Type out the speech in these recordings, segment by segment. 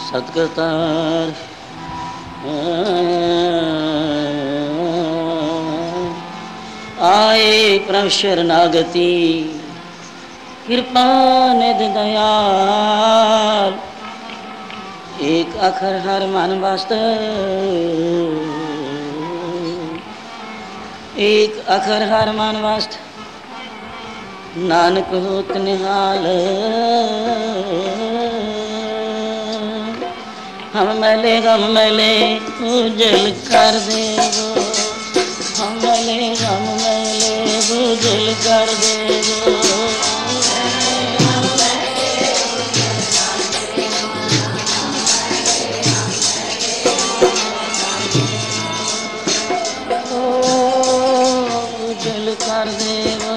सतगतार आए प्रभु शरणागति कृपा निधि दयाल एक अखर हर मन वास्तव एक अखर हर मन वास्तव नानक होत निहाल हम मैले गम मैले उजल कर देवो हम मैले गम मैले उजल कर देवो उजल कर देवो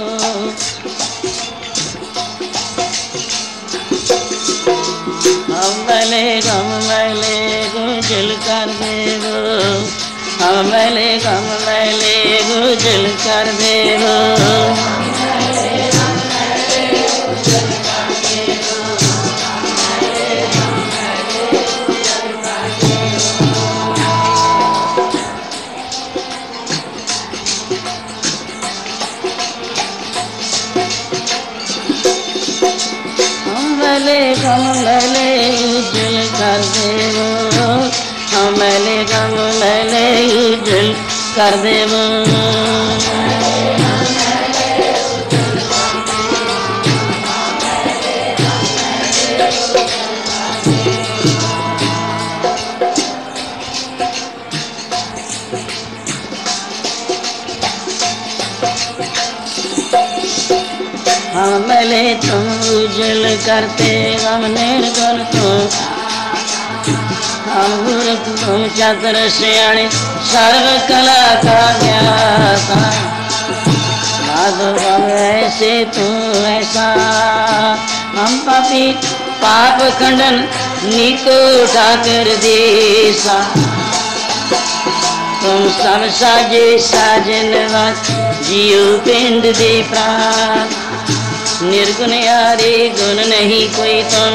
हम मैले गम मैले गुजल कर देवो हम मैले गम मैले गुजल कर देवो गम मैले उजल कर देवो हम मैले गम मैले उजल कर देवो हम मैले तुम उजल करते हम निर्गुण तुम हम मूर्ख तुम चतुर सियाणी सर्व कला का ज्ञाता माधव हम ऐसे तू ऐसा हम पापी पाप खंडन नीको ठाकर देसा तुम सब साजे साजन जियो पिंड दे प्राण निर्गुण यारे गुण नहीं कोई तुम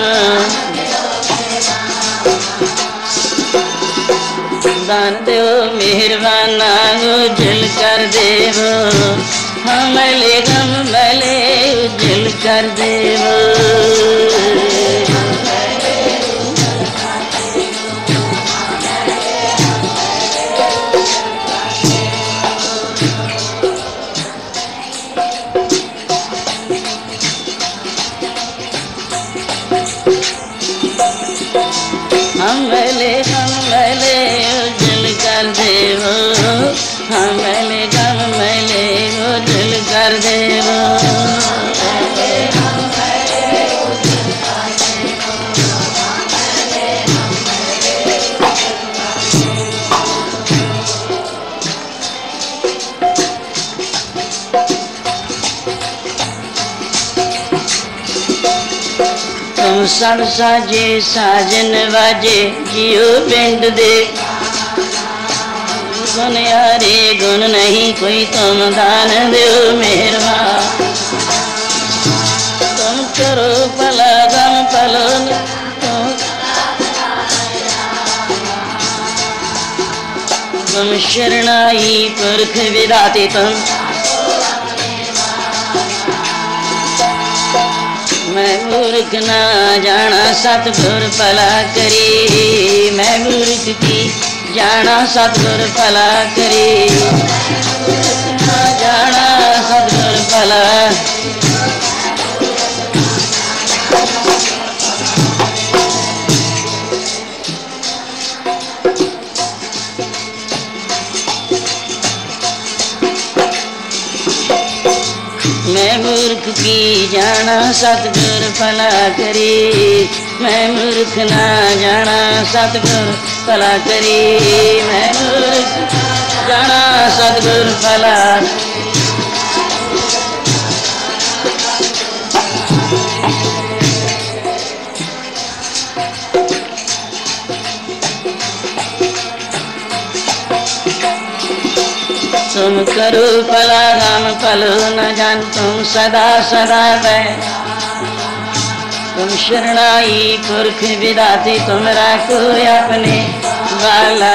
दान दो मेहरबाना उजल कर देवो हम मैले गम मैले उजल कर देवो हम मैले गम मैले उजल कर देवो हम मैले गम मैले उजल कर देवो तुम सब साजे साजन बाजे जियो पिंड दे गुण यारे गुण नहीं कोई तुम दान दो मेहरबान तुम करो भला गम पलो तुम शरणाई पुरख विदाते तुम मैं मूर्ख ना जाना सतगुर भला करी मैं मूर्ख की जाना सतगुर भला करी ना जाना सतगुर भला मैं मूर्ख की जाना सतगुर भला करी मैं मूर्ख ना जाना सतगुर भला करी मैं मूर्ख जाना सतगुर भला तुम करो भला राम भलो न जान तुम सदा सदा वै तुम शरणाई पुरख विदाती तुम राखो अपने वाला।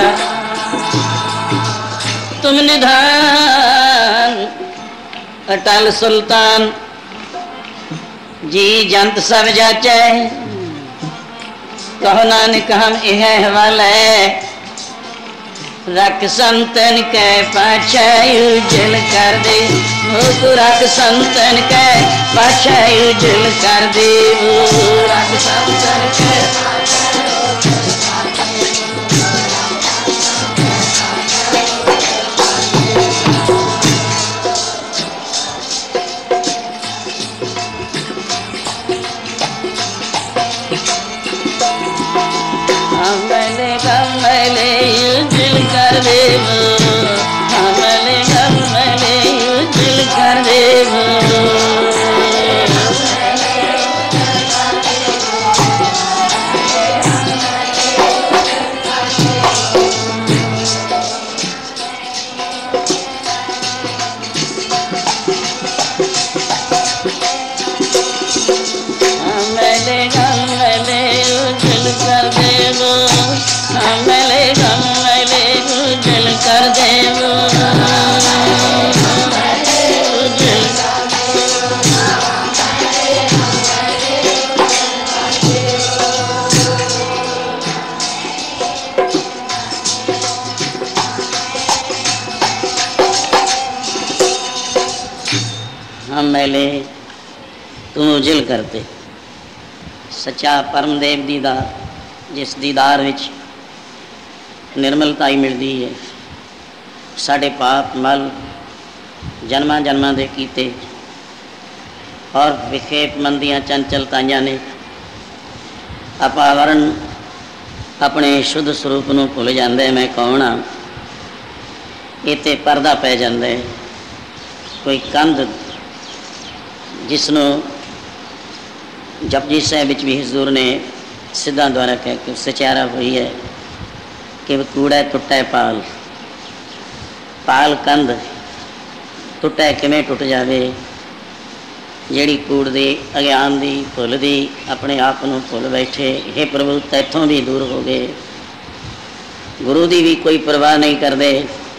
तुम निधान अटल सुल्तान जी जंत सब जाचे। कहो नानक हम यह हवाले रख संतन के पाछे उजल कर दे। वो रख संतन के पाछे उजल कर दे। वो रख संतन के गमले उजल कर देवो। हमले गमले उजल कर देवो। हमले गमले उजल कर देवो। हमले गमले उजल कर देवो। हमले तुम उजल करते। सच्चा परम देव दीदार जिस दीदार विच निर्मलता ही मिलती है। साढ़े पाप मल जन्मां जन्मां दे कीते और विखेपमंदियां चंचलताइयां ने अपावरण अपने शुद्ध स्वरूप नूं भुल जांदे। मैं कौन हाँ इत्थे परदा पै जांदा है। कोई कंध जिसनों जपजी साहिब विच भी हजूर ने सिद्धां द्वारा कह के सचारा हुई है कि कूड़ा टुटे पाल। पाल कंध टुटे किवें टुट जावे जिहड़ी कूड़ दी अज्ञान दी भुल दी अपने आप नूं भुल बैठे। हे प्रभु तैथों भी दूर हो गए। गुरु दी भी कोई परवाह नहीं करदे।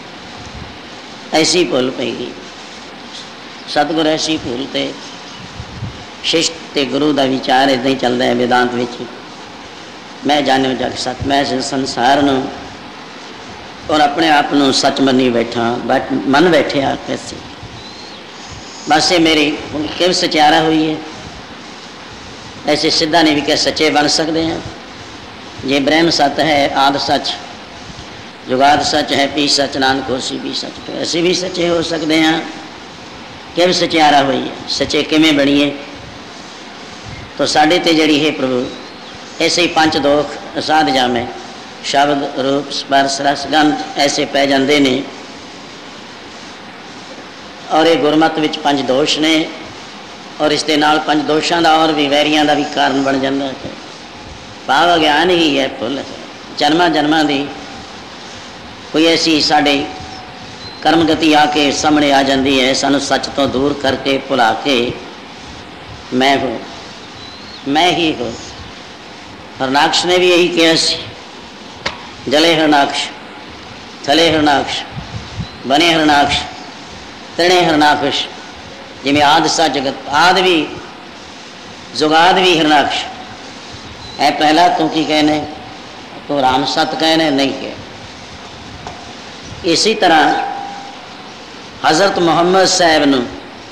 ऐसी भुल पैगी सतगुर ऐसी भुल ते शिष्ट ते गुरु का विचार इदा ही चलता है वेदांत विच। मैं जानो जग सच मैं संसार नूं और अपने आप नूं सच मनी बैठा बट मन बैठे आ कैसे बस ये मेरी किव सचारा हुई है। ऐसे सिद्धा ने भी क्या सच्चे बन सकते हैं। जे ब्रह्म सत है आदि सच जुगाद सच है पी सच नानक होसी भी सच तो ऐसे भी सच्चे हो सकते हैं। किव सचारा हुई है सच्चे किवें बनीए। तो साढ़े ते जड़ी है प्रभु ऐसे ही पंच दोख असाध जामे शब्द रूप स्पर्श रस गंध ऐसे पै जाते ने। और ये गुरमत विच पंच दोष ने और इसके नाल पंच दोषों का और भी वैरियां का भी कारण बन जाता है। भाव ज्ञान ही है भुल जन्मां जन्मां दी कोई ऐसी साढ़े कर्मगति आके सामने आ जाती है सानू सच तो दूर करके भुला के मैं हूँ मैं ही हूँ। हरनाक्ष ने भी यही कहा सी जले हरनाक्ष थले हरनाक्ष बने हरनाक्ष तृणे हरनाक्ष जिमें आद सा जगत आद भी जुगाद भी हरनाक्ष है। पहला तू की कहने तो राम सत कहने नहीं कह। इसी तरह हज़रत मुहम्मद साहब नूं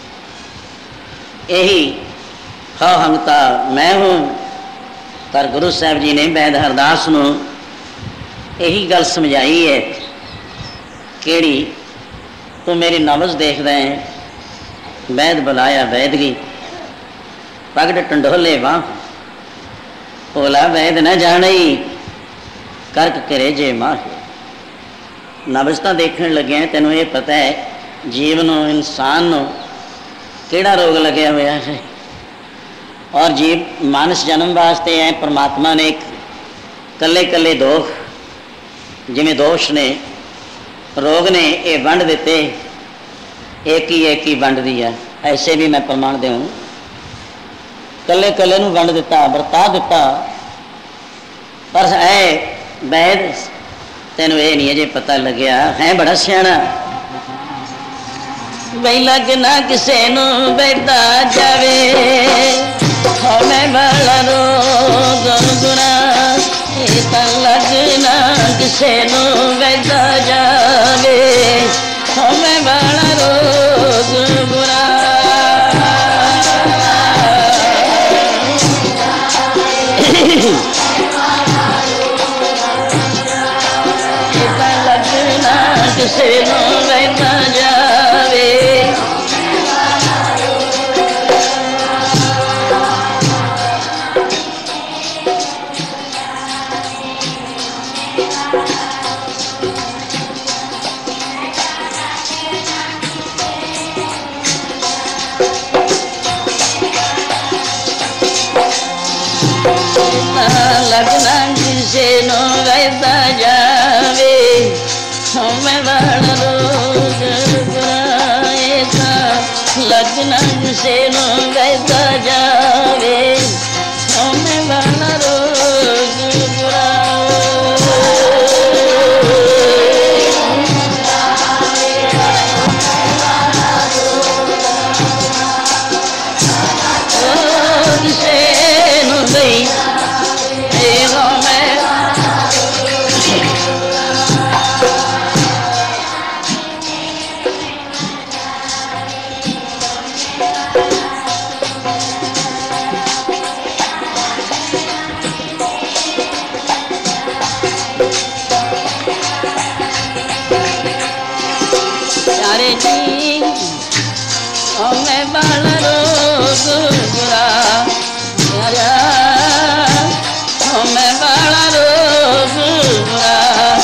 यही हो हंगता मैं हूँ। पर गुरु साहब जी ने वैद हरदास नूं यही गल समझाई है केड़ी तू मेरी नबज़ देखदा है वैद बुलाया वैदगी पगड़ टंडोले वाह भोला वैद न जाने करक करे जे माह। नबज़ तो देखने लगे हैं तेनों ये पता है जीव नूं इंसान नूं केड़ा रोग लग्या होया है। और जीव मानस जन्म वास्ते है परमात्मा ने एक कले कले दोष जिमें दोष ने रोग ने ये वंड दिते एक ही वंड दी है। ऐसे भी मैं प्रमाण दूँ कले कले नूं वंड दिता, वरता दिता। पर ऐ वैद तेनों ये नहीं अजे पता लग्या है बड़ा सियाणा। बई लगना किसे नूं बैठा जावे, हमें वाला रोग गुना। लगना किसे नूं बैठा जावे, हमें वाला रोग गुना। लगना किसे नूं बैठा जावे, लगना किसे नूं बैठा जावे, हमें वाला रोग बुराएगा। लगना किसे नूं बैठा जावे, हमें वाला रोग बुरा। किसे नूं हमें वाला रोग बुरा, हमें वाला रोग बुरा।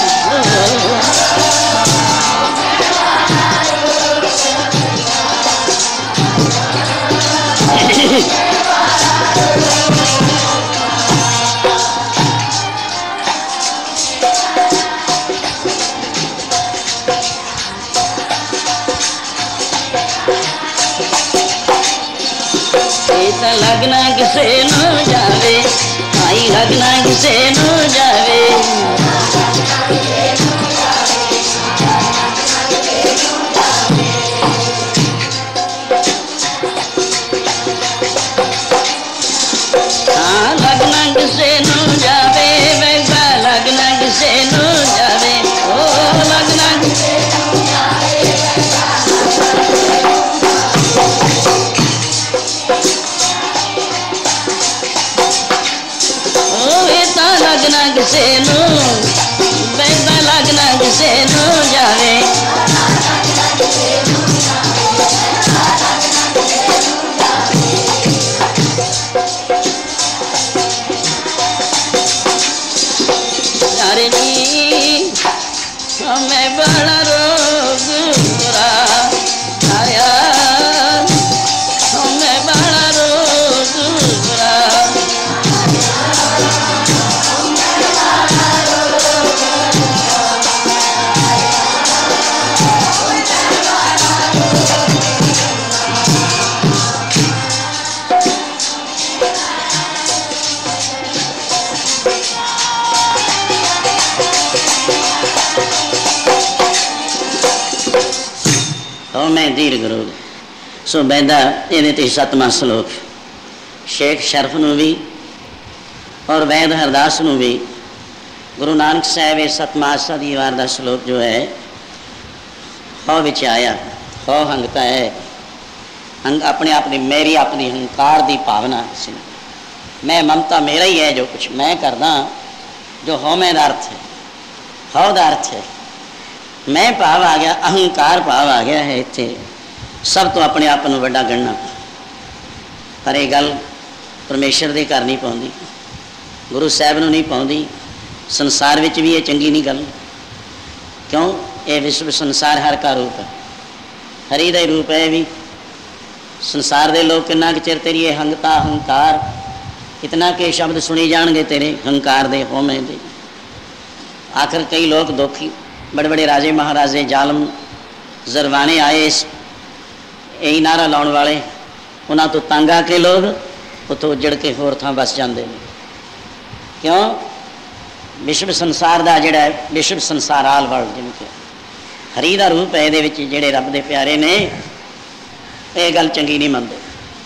लगना किसे नूं जावे, आई लगना किसे नूं जावे। हाँ लगना किसे नूं जावे, वैसा लगना किसे नूं जावे। ओ लगना किसे नूं जावे, लगना किसे नूं, बैठा लगना किसे नूं जावे। यारे जी हमें बड़ा रोग बुरा आया, हमें बड़ा रोग बुरा। मैं दीर्घ रोग सो बैदा ये 7वां श्लोक शेख शरफ नूं भी और वैद हरदास नूं भी गुरु नानक साहब 7वां आसा दी वार दा श्लोक जो है हौ विच आया। हौ हंगता है, हंग अपने आप की मेरी अपनी हंकार की भावना सी। मैं ममता मेरा ही है, जो कुछ मैं करदा जो हौ मैं दा अर्थ है, हौ दा अर्थ है मैं भाव आ गया, अहंकार भाव आ गया है। इत्थे सब तो अपने आप को वड्डा गणना, पर यह गल परमेश्वर के घर नहीं पाउंदी, गुरु साहब नूं नहीं पाउंदी, संसार विच भी ये चंगी नहीं गल। क्यों? ये विश्व संसार हर का रूप है, हरि का रूप है। भी संसार के लोग कितना कि चिर तेरी हंगता हंकार कितना के शब्द सुनी जाएंगे तेरे हंकार दे होमे दे। आखिर कई लोग दुखी बड़े बड़े राजे महाराजे जालम जरवाने आए, यही नारा लाने वाले, उन्होंने तो तंग आके लोग उतों उजड़ के होर थां बस जाते हैं। क्यों? विश्व संसार का जोड़ा विश्व संसार आल वर्ल्ड जिन्हें कहा हरी का रूप है, ये जोड़े रब के प्यारे ने यह गल चंगी नहीं मनते।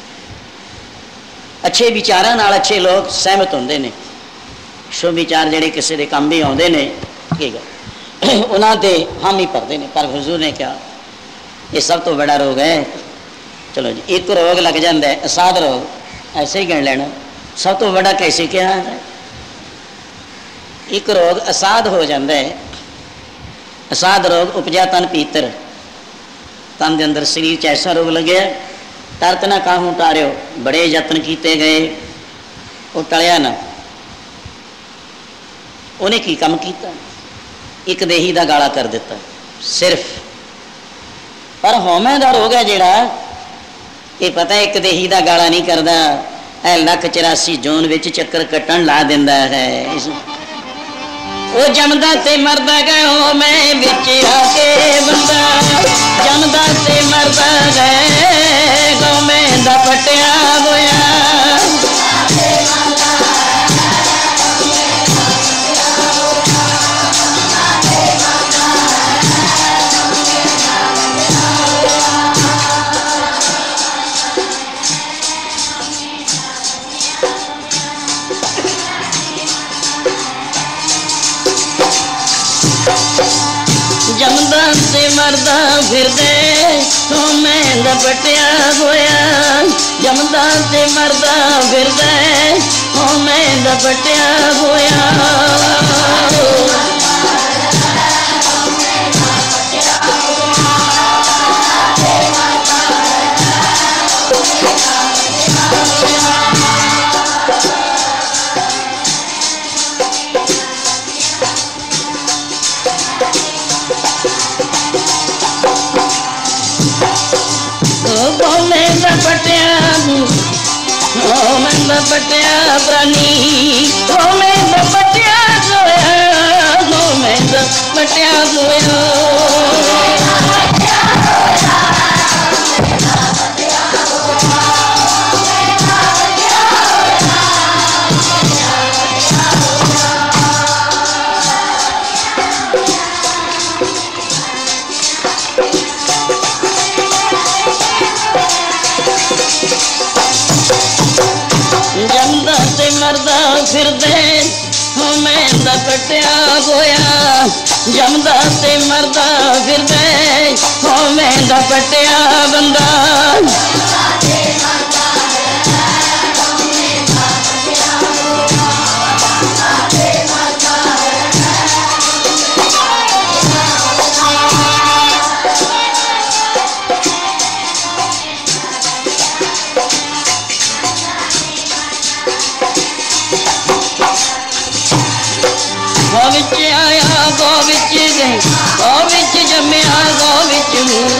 अच्छे विचारों नाल अच्छे लोग सहमत होंगे ने, शुभ विचार जोड़े किसी के काम भी आते हैं, ठीक है, उन्होंने हामी भरते हैं। पर हुजूर ने कहा ये सब तो बड़ा रोग है। चलो जी, एक रोग लग जाता है असाध रोग, ऐसे ही गिन लेना, सब तो बड़ा कैसे क्या है? एक रोग असाध हो जाता है। असाध रोग उपजा तन पीतर, तन के अंदर शरीर च ऐसा रोग लगे, तरत ना काहू टारियो, बड़े यत्न किए गए, वो टलिया ना। उन्हें की काम किया? एक देही का गाला कर दिता सिर्फ। पर हौमे का रोग है जोड़ा, ये पता है एक देही का गाला नहीं करता, है 1,84 जोन में चक्कर कट्टन ला देता है। वो जमदा ते मरदा गए हो मैं बिच आके बंदा, जमदा ते मरदा गए गो मैं दा पटिया होया। जमदा ते मरदा फिरदे तो मैं लपटिया होया, जमदा ते मरदा फिरदे तो मैं लपटिया होया। पटिया प्राणी ओ मैं पटिया सोया, ओ मैं पटिया सोया। जमदा ते मरदा फिरदे हो मैं लपटिया होया, जमदा ते मरदा फिरदे हो मैं लपटिया बंदा। आया गो विच गई, गो विच जम्मिया गो विच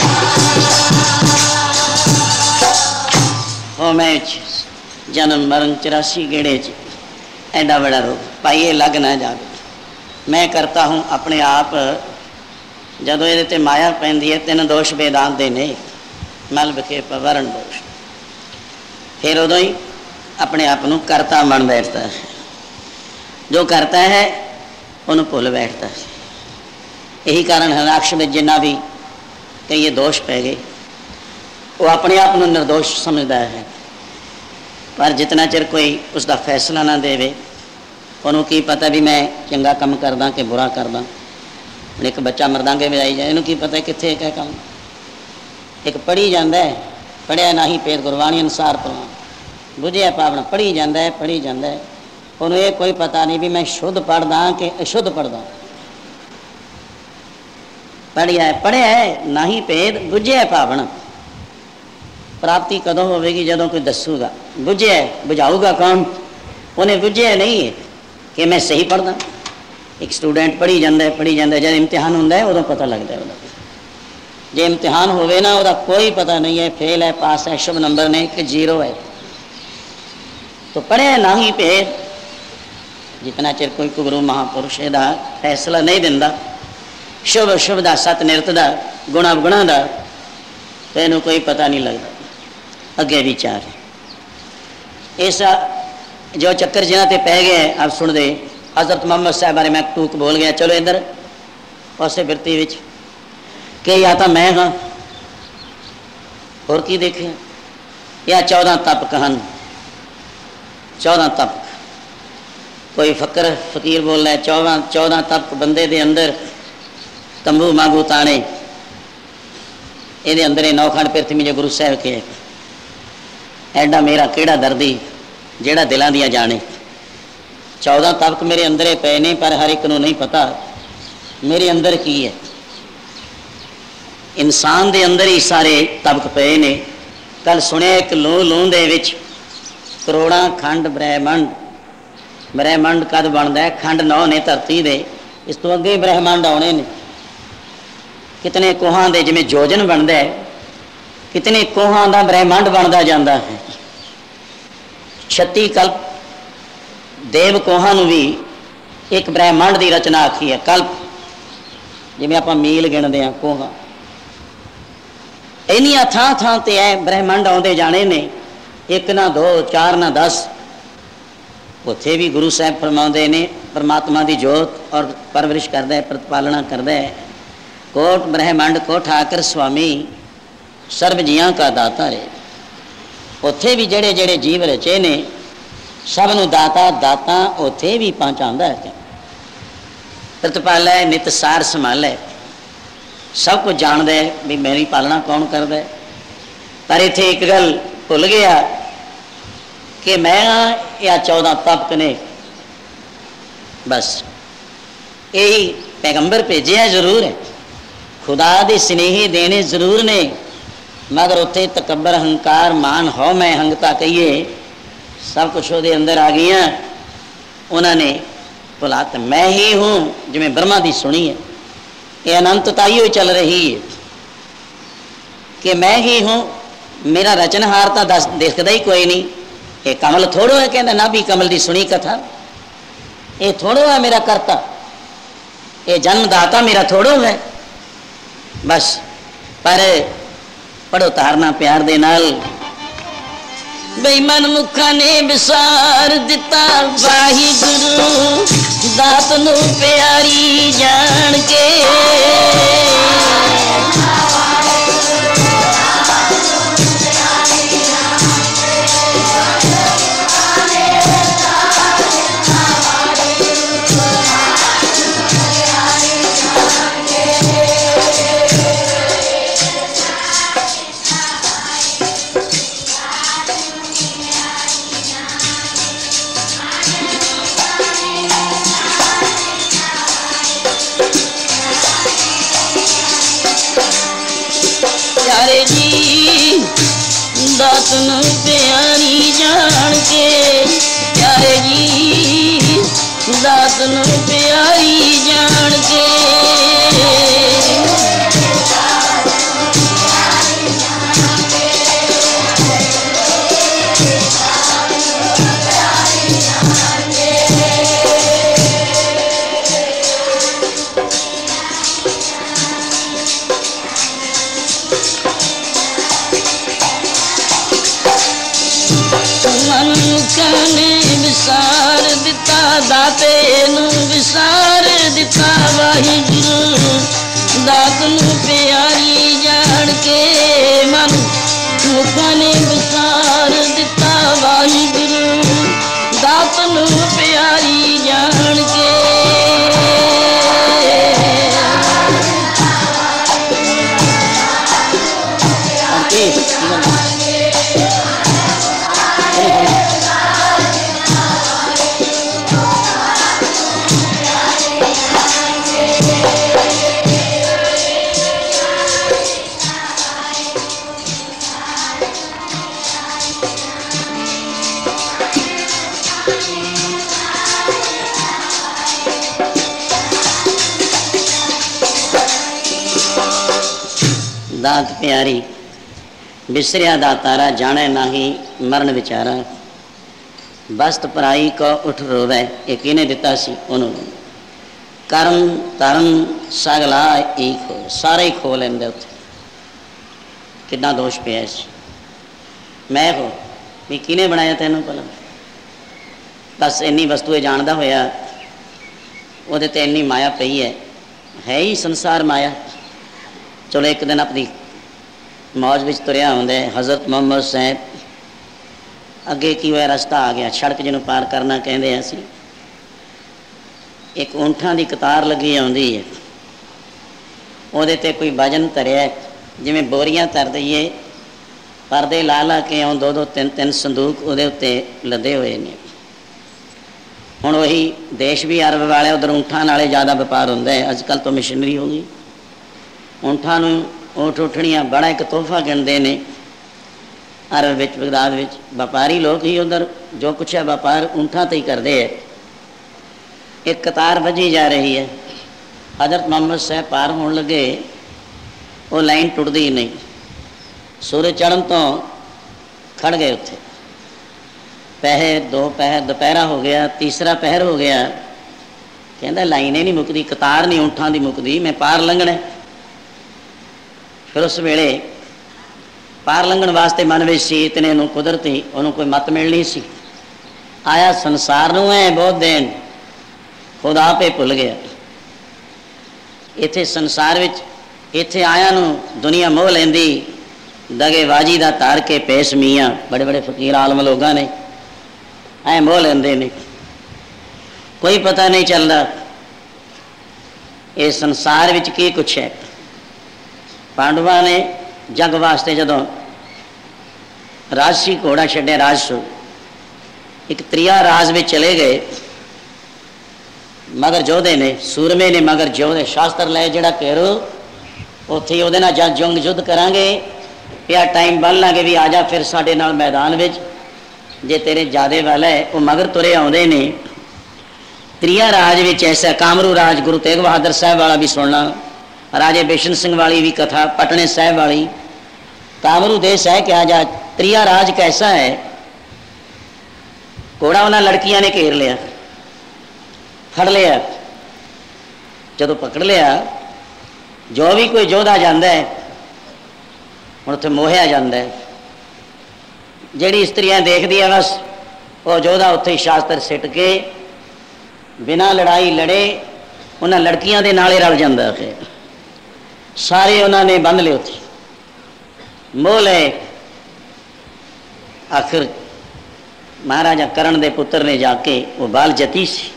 हो मैं जन्म मरण 84 गेड़े च एडा बड़ा रोग पाइए लग ना जाए। मैं करता हूँ अपने आप, जदों ये माया पैंदी है 3 दोष वेदांत दे ने, मल विखेप वरण दोष, फिर उदों ही अपने आप को करता मन बैठता है। जो करता है उन्हें भुल बैठता है। यही कारण हराक्ष में जिन्ना भी कई दोष पै गए, वो अपने आप को निर्दोष समझता है। पर जितना चिर कोई उसका फैसला ना देवे, उन्होंने की पता भी मैं चंगा काम करदा कि बुरा करदा। एक बच्चा मरदांगे बजाई जाए, इन्हों की पता कितने क्या काम। एक पढ़ी जाता है, पढ़िया ना ही पेद गुरबाणी अनुसार पढ़ा, बुझिया पावना पढ़ी जाता है, पढ़ी जाता है, उन्होंने ये कोई पता नहीं भी मैं शुद्ध पढ़दा कि अशुद्ध पढ़दा। पढ़िया है, पढ़िया है ना ही भेद, बुझिया पावना। प्राप्ति कदों होगी जदों कोई दसूगा, बुझिया है, बुझाऊगा कौन? उन्हें बुझिया नहीं है कि मैं सही पढ़दा। एक स्टूडेंट पढ़ी जाता है, पढ़ी जाता है, जब इम्तिहान होंदा है उदों पता लगता है। जो इम्तिहान होवे ना, उसका कोई पता नहीं है फेल है, पास है, शुभ नंबर ने कि 0 है। तो पढ़िया ना ही भेद, जितना चिर कोई गुरु महापुरुष इहदा फैसला नहीं दिंदा, शुभ अशुभ का, सत निरत का, गुण अवगुणों का, तो इन्हू कोई पता नहीं लगता। अगे विचार इस जो चक्कर जिन्हों पर पै गए आप सुन दे। हज़रत मोहम्मद साहब बारे मैं टूक बोल गया। चलो इधर पासे बिरती विच कि या तो मैं हाँ होर की देखे, या 14 तपक हैं, 14 तपक। कोई फकर फकीर बोल रहा है 14 तपक बंदे दे अंदर तंबू मांगू ताने, ये अंदर 9 खंड पृथ्वी जो गुरु साहब के एडा मेरा केड़ा दर्दी जेड़ा दिलों दियां जाने। 14 तपक मेरे अंदर पे ने, पर हर एक को नहीं पता मेरे अंदर की है। इंसान दे अंदर ही सारे तबक पे ने। कल सुनिया एक लूं दे विच करोड़ां खंड ब्रह्मंड, ब्रह्मंड कद बनता है? खंड 9 ने धरती दे, इस तो अगे ब्रह्मंड आने ने। कितने कोहां दे जिमें जोजन बनता है, कितने कोहां दा ब्रह्मंड बनता जाता है। 36 कल्प देव कोहां नूं भी एक ब्रह्मंड की रचना आखी है। कल्प जिमें आप मील गिनते हैं कोहां, इन्नियां थां थां ते है ब्रह्मंड आते जाने ने। एक ना 2 4 ना 10। उत्थे भी गुरु साहब फरमाते ने परमात्मा की जोत और परवरिश करता है, प्रतिपालना करता है। कोट ब्रह्मंड को ठाकर स्वामी सर्व जियां का दाता है। उत्थे भी जेड़े जेड़े जीव रचे ने सब नूं दाता दाता उत्थे भी पहुँचाता है। प्रतिपाला है, नित सार संभाल है, सब कुछ जानता है भी मेरी पालना कौन करता है। पर इत्थे एक गल भुल गया कि मैं या 14 तपक ने, बस यही पैगंबर भेजे जरूर है, खुदा दे स्नेही देने जरूर ने, मगर उत्थे तकबर हंकार मान हो मैं हंगता कहिए सब कुछ वो अंदर आ गई। उन्होंने भुला तो मैं ही हूँ जिमें ब्रह्मा की सुनी है। ये अनंतता ही चल रही है कि मैं ही हूँ, मेरा रचनहार तो दस दिखता ही कोई नहीं। ये कमल थोड़ो है, कहता ना भी कमल की सुनी कथा, ये थोड़ो है मेरा करता, ये जन्मदाता मेरा थोड़ो है। बस पर पढ़ो तारना प्यार दे नाल। बेईमान मुखा ने विसार दिता वाहिगुरु दात नू प्यारी जान के। दात नू प्यारी जान के, प्यारे जी दात नू प्यारी जान के। विसार दिता दाते नू विसार दिता वाहिगुरु दात नू प्यारी जान के। मन मुखा ने विसार दिता वाहिगुरु दात नू प्यारी जान के। दात प्यारी बिसरिया दातारा जाने नाही मरण विचारा। बस्त पराई को उठ रोवे, ये किने दिता सी उन्होंने। कर्म धर्म सगला एक हो, सारे ही खो लेंदे उत्थे। कितना दोष पिया सी। मैं हो भी किने बनाया तेनों भला। बस इन्नी वस्तु जानता होया वो ते इन्नी माया पई है ही संसार माया। चलो एक दिन अपनी मौज में तुरया आउंदा हज़रत मुहम्मद साहब अगे की होया रस्ता आ गया, सड़क जिन्हों पार करना कहते असी। एक ऊंठां की कतार लगी आउंदी है, उहदे ते कोई वजन धरिया जिवें बोरियां धर दईए, परदे ला ला के आउं दो दो तीन तीन संदूक उहदे उत्ते लदे हुए ने। हुण वही देश भी अरब वाले उधर ऊंठां नाले ज़्यादा व्यापार हुंदा है, अजकल तो मशीनरी हो गई। ऊंठां नूं ऊंठ उठणियां बड़ा एक तोहफा गिणदे ने अरब विच बगदाद विच। व्यापारी लोग ही उधर जो कुछ है व्यापार ऊंठां ते ही करते हैं। एक कतार वजी जा रही है, हज़रत मुहम्मद साहब पार होने लगे, वो लाइन टुटदी नहीं। सूरज चढ़न तो खड़ गए उत्थे। पहर दो पहर दोपहरा हो गया, तीसरा पहर हो गया, कहता लाइन ही नहीं मुकदी, कतार नहीं ऊंठां दी मुकदी, मैं पार लंघना। फिर उस वेले पार लंघण वास्ते मन में सी इतने नूं कुदरती उन्होंने कोई मत मिलनी सी। आया संसार नूं है बहुत दिन, खुद आप ही भुल गया। इत्थे संसार विच इत्थे आया नूं दुनिया मोह लैंदी, दगेबाजी दा तार के पेश मियाँ बड़े बड़े फकीर आलम लोगां ने ऐ मोह लेंदे ने, कोई पता नहीं चलता इस संसार विच की कुछ है। पांडवां ने जग वास्ते जदों राजसी घोड़ा छड्डिया राजसू, एक त्रिया राज में चले गए। मगर जोधे ने सूरमे ने मगर जोधे शास्त्र ले जड़ा घेरो उत्थे उहदे नाल जंग युद्ध करांगे, या टाइम बन लांगे भी आ जा फिर साडे नाल मैदान विच, जे तेरे ज्यादे वाला है। वो मगर तुरे आउंदे ने। त्रिया राज विच ऐसा कामरू राज गुरु तेग बहादुर साहब वाला भी सुनना, राजे बिशन सिंह वाली भी कथा, पटने साहब वाली। कामरू देश है क्या जा, त्रिया राज कैसा है। घोड़ा उन्हें लड़कियां ने घेर लिया, फड़ लिया। जदों पकड़ लिया, जो भी कोई जोधा जाता है हुण उत्थे मोहिया जाता है। जिहड़ी स्त्रियां देखदी है बस वो जोधा उत्थे शास्त्र सिट के बिना लड़ाई लड़े उन्हें लड़कियां दे नाले रल जाता है। सारे उन्होंने बंध ले उत्थे मोह ले। आखिर महाराजा करण दे पुत्र ने जाके वो बाल जती सी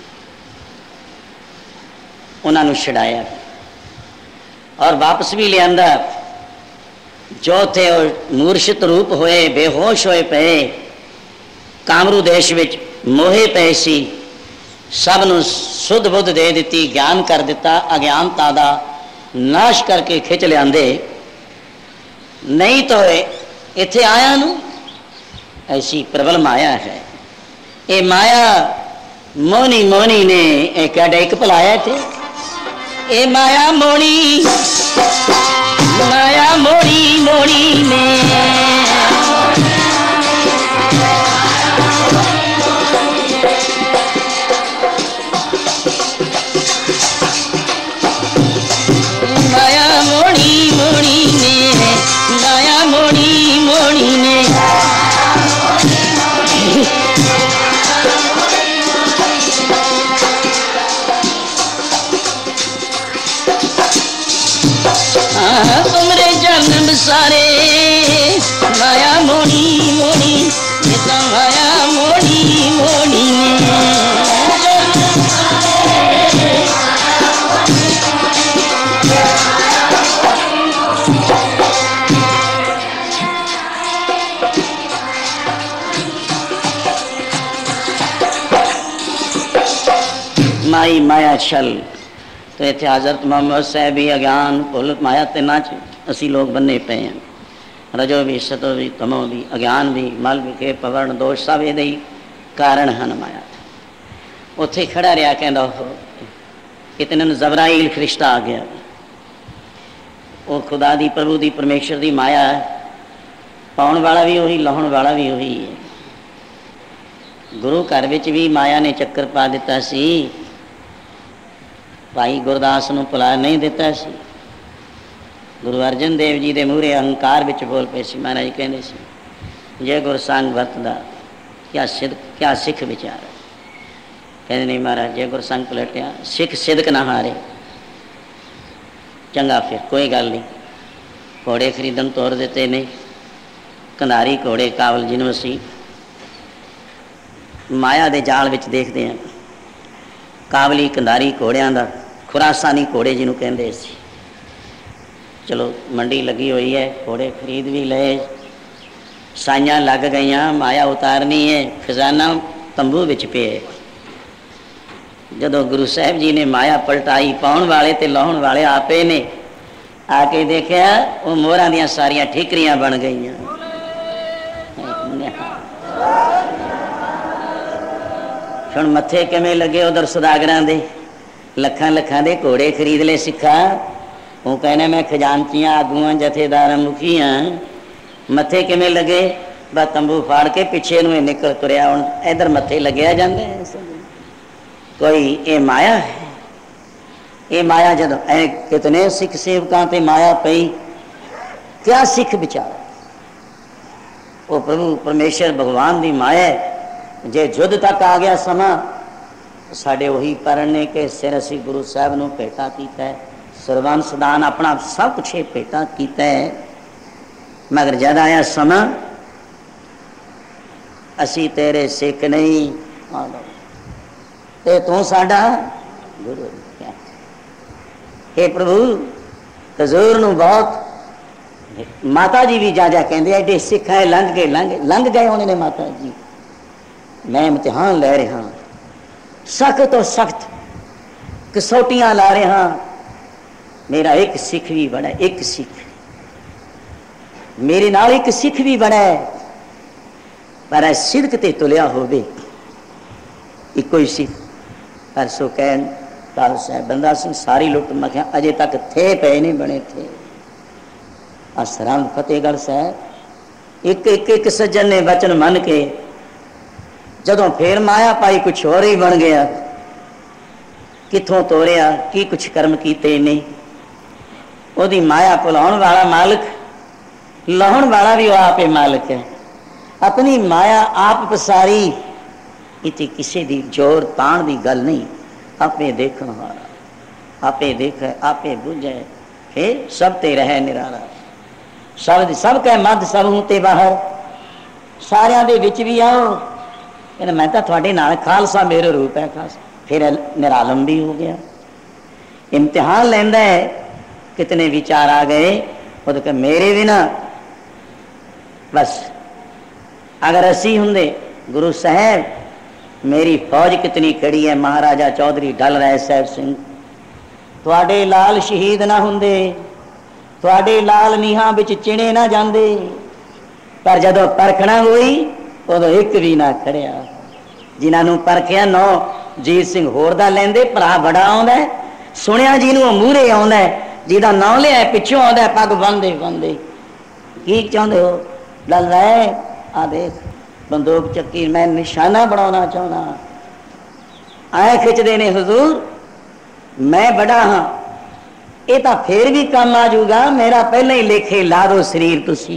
उन्होंने छड़ाया और वापस भी लिया। जो थे मूर्छित रूप होए, बेहोश होए पे, कामरू देश विच मोहे पे सी, सबनों सुध बुध दे दी, ज्ञान कर दिता, अज्ञानता दा नाश करके खिंच लियादे। नहीं तो इत्थे आया नू ऐसी प्रबल माया है। ये माया मोनी मोनी ने एक एक भलाया थे। ए माया मोनी मोनी ने माया मोनी मोनी ने, माया मोनी मोनी ने। तुमरे जन्म सारे माया मोनी मोनी, ये तो माया मोनी मोनी ने। माई माया छल। तो इतने हज़रत मुहम्मद साहब भी अज्ञान भुल माया तिना च असी लोग बने पे हैं। रजो भी सतो भी तमो भी अज्ञान भी मल भी के पवर्ण दोष सब ये कारण हैं माया। उत्थे खड़ा रहा कहता इतने जबराइल फरिश्ता आ गया। वो खुदा दी प्रभु दी परमेश्वर दी माया पाउण वाला भी वही, लाउण वाला भी वही है। गुरु घर विच भी माया ने चक्कर पा दिता सी। भाई गुरदास नूं भुला नहीं दिता सी। गुरु अर्जन देव जी के मूहरे अहंकार विच बोल पे सी। महाराज कहते सी जे गुरसंग वरतदा क्या सिख विचार है। कहते नहीं महाराज जे गुरसंग पलटिया सिख सिदक ना हारे। चंगा फिर कोई गल नहीं, घोड़े खरीदन तोड़ दिते ने। कंधारी घोड़े काबल जिन्हों असी माया के जाल विच देखते हैं, काबली कंधारी घोड़िया का खुरासानी घोड़े जिन्हों कहते सी। चलो मंडी लगी हुई है, घोड़े खरीद भी ले, साइयां लग गई, माया उतारनी है, खजाना तंबू विच पे। जदों गुरु साहब जी ने माया पलटाई, पाउण वाले ते लाउण वाले आपे ने, आके देखा वो मोहरां दियां सारियां ठीकरियां बन गई। हुण मत्थे किवें लगे उधर सुदागरां दे, लखां लखां दे घोड़े खरीद ले सिखा। वो कहने मैं खजानचियां आगूआं जथेदार मुखी हाँ। मत्थे किवें लगे बस तंबू फाड़ के पिछे नूं निकल तुरिया। हुण इधर मत्थे लग्या जांदा है। कोई ये माया है, ये माया जदों कितने सिख सेवकां ते माया पई, क्या सिख विचार वो प्रभु परमेश्वर भगवान की माया। जे जुद तक आ गया समा, साडे वही परने के सिर असी गुरु साहब नूं भेटा कीता है, सरवन सदान अपना सब कुछ भेटा कीता है। मगर जद आया समा असी तेरे सिख नहीं, ते तू साडा गुरु। हे प्रभु हजूर नूं बहुत माता जी भी जा कहते एडे सिख है, लंघ गए उन्होंने माता जी। मैं इम्तिहान लै रहा, सख्त तो सख्त कसौटियां ला रहा। मेरा एक सिख भी बना, एक सिख मेरे नाल एक सिख भी बना, पर सिदक ते तुलिया होवे इको ही सिख। परसों कहन काल साहब बंदा सिंह सारी लुट, मैं क्या अजे तक थे पे नहीं बने थे। सरहंद फतेहगढ़ साहब एक एक एक सज्जन ने वचन मन के जदों फिर माया पाई कुछ होर ही बन गया। किथों तोड़िया की कुछ कर्म कीते नहीं, ओदी माया भुलाउण वाला मालिक, लाउण वाला भी आप ही मालिक है। अपनी माया आप पसारी, इतने किसी दी जोर ताण दी गल नहीं। आपे देखण वाला, आपे देखे आपे बुझे, फिर सब ते रहे निराला। सब कह मध सब हूं ते बाहर, सारियां दे विच भी आओ। मैं तो थोड़े नाल खालसा मेरे रूप है खास। फिर निरालम भी हो गया। इम्तिहान लेंदा है, कितने विचार आ गए वो तो मेरे भी ना। बस अगर असी हुंदे गुरु साहब, मेरी फौज कितनी खड़ी है, महाराजा चौधरी डल राय साहब सिंह, थोड़े लाल शहीद ना हुंदे, थोड़े लाल नीहां विच चिणे ना जांदे। पर जदों परखना हुई उदों एक भी ना खड़िया। जिन्होंने परखिया नौ जीत सिंह होर दा लेंदे, भरा बड़ा आउंदा, सुनिया जिन्हों मूहरे आउंदा, जिहदा नाम लिया पिछों आउंदा, पग बंदे बंदे की चाहते हो। डल राय आ देख बंदूक चक्की, मैं निशाना बनाना चाहना। आए खिंचते ने हुजूर मैं बड़ा हाँ, ये तो फिर भी काम आ जूगा, मेरा पहले ही लेखे ला दो शरीर तुसी।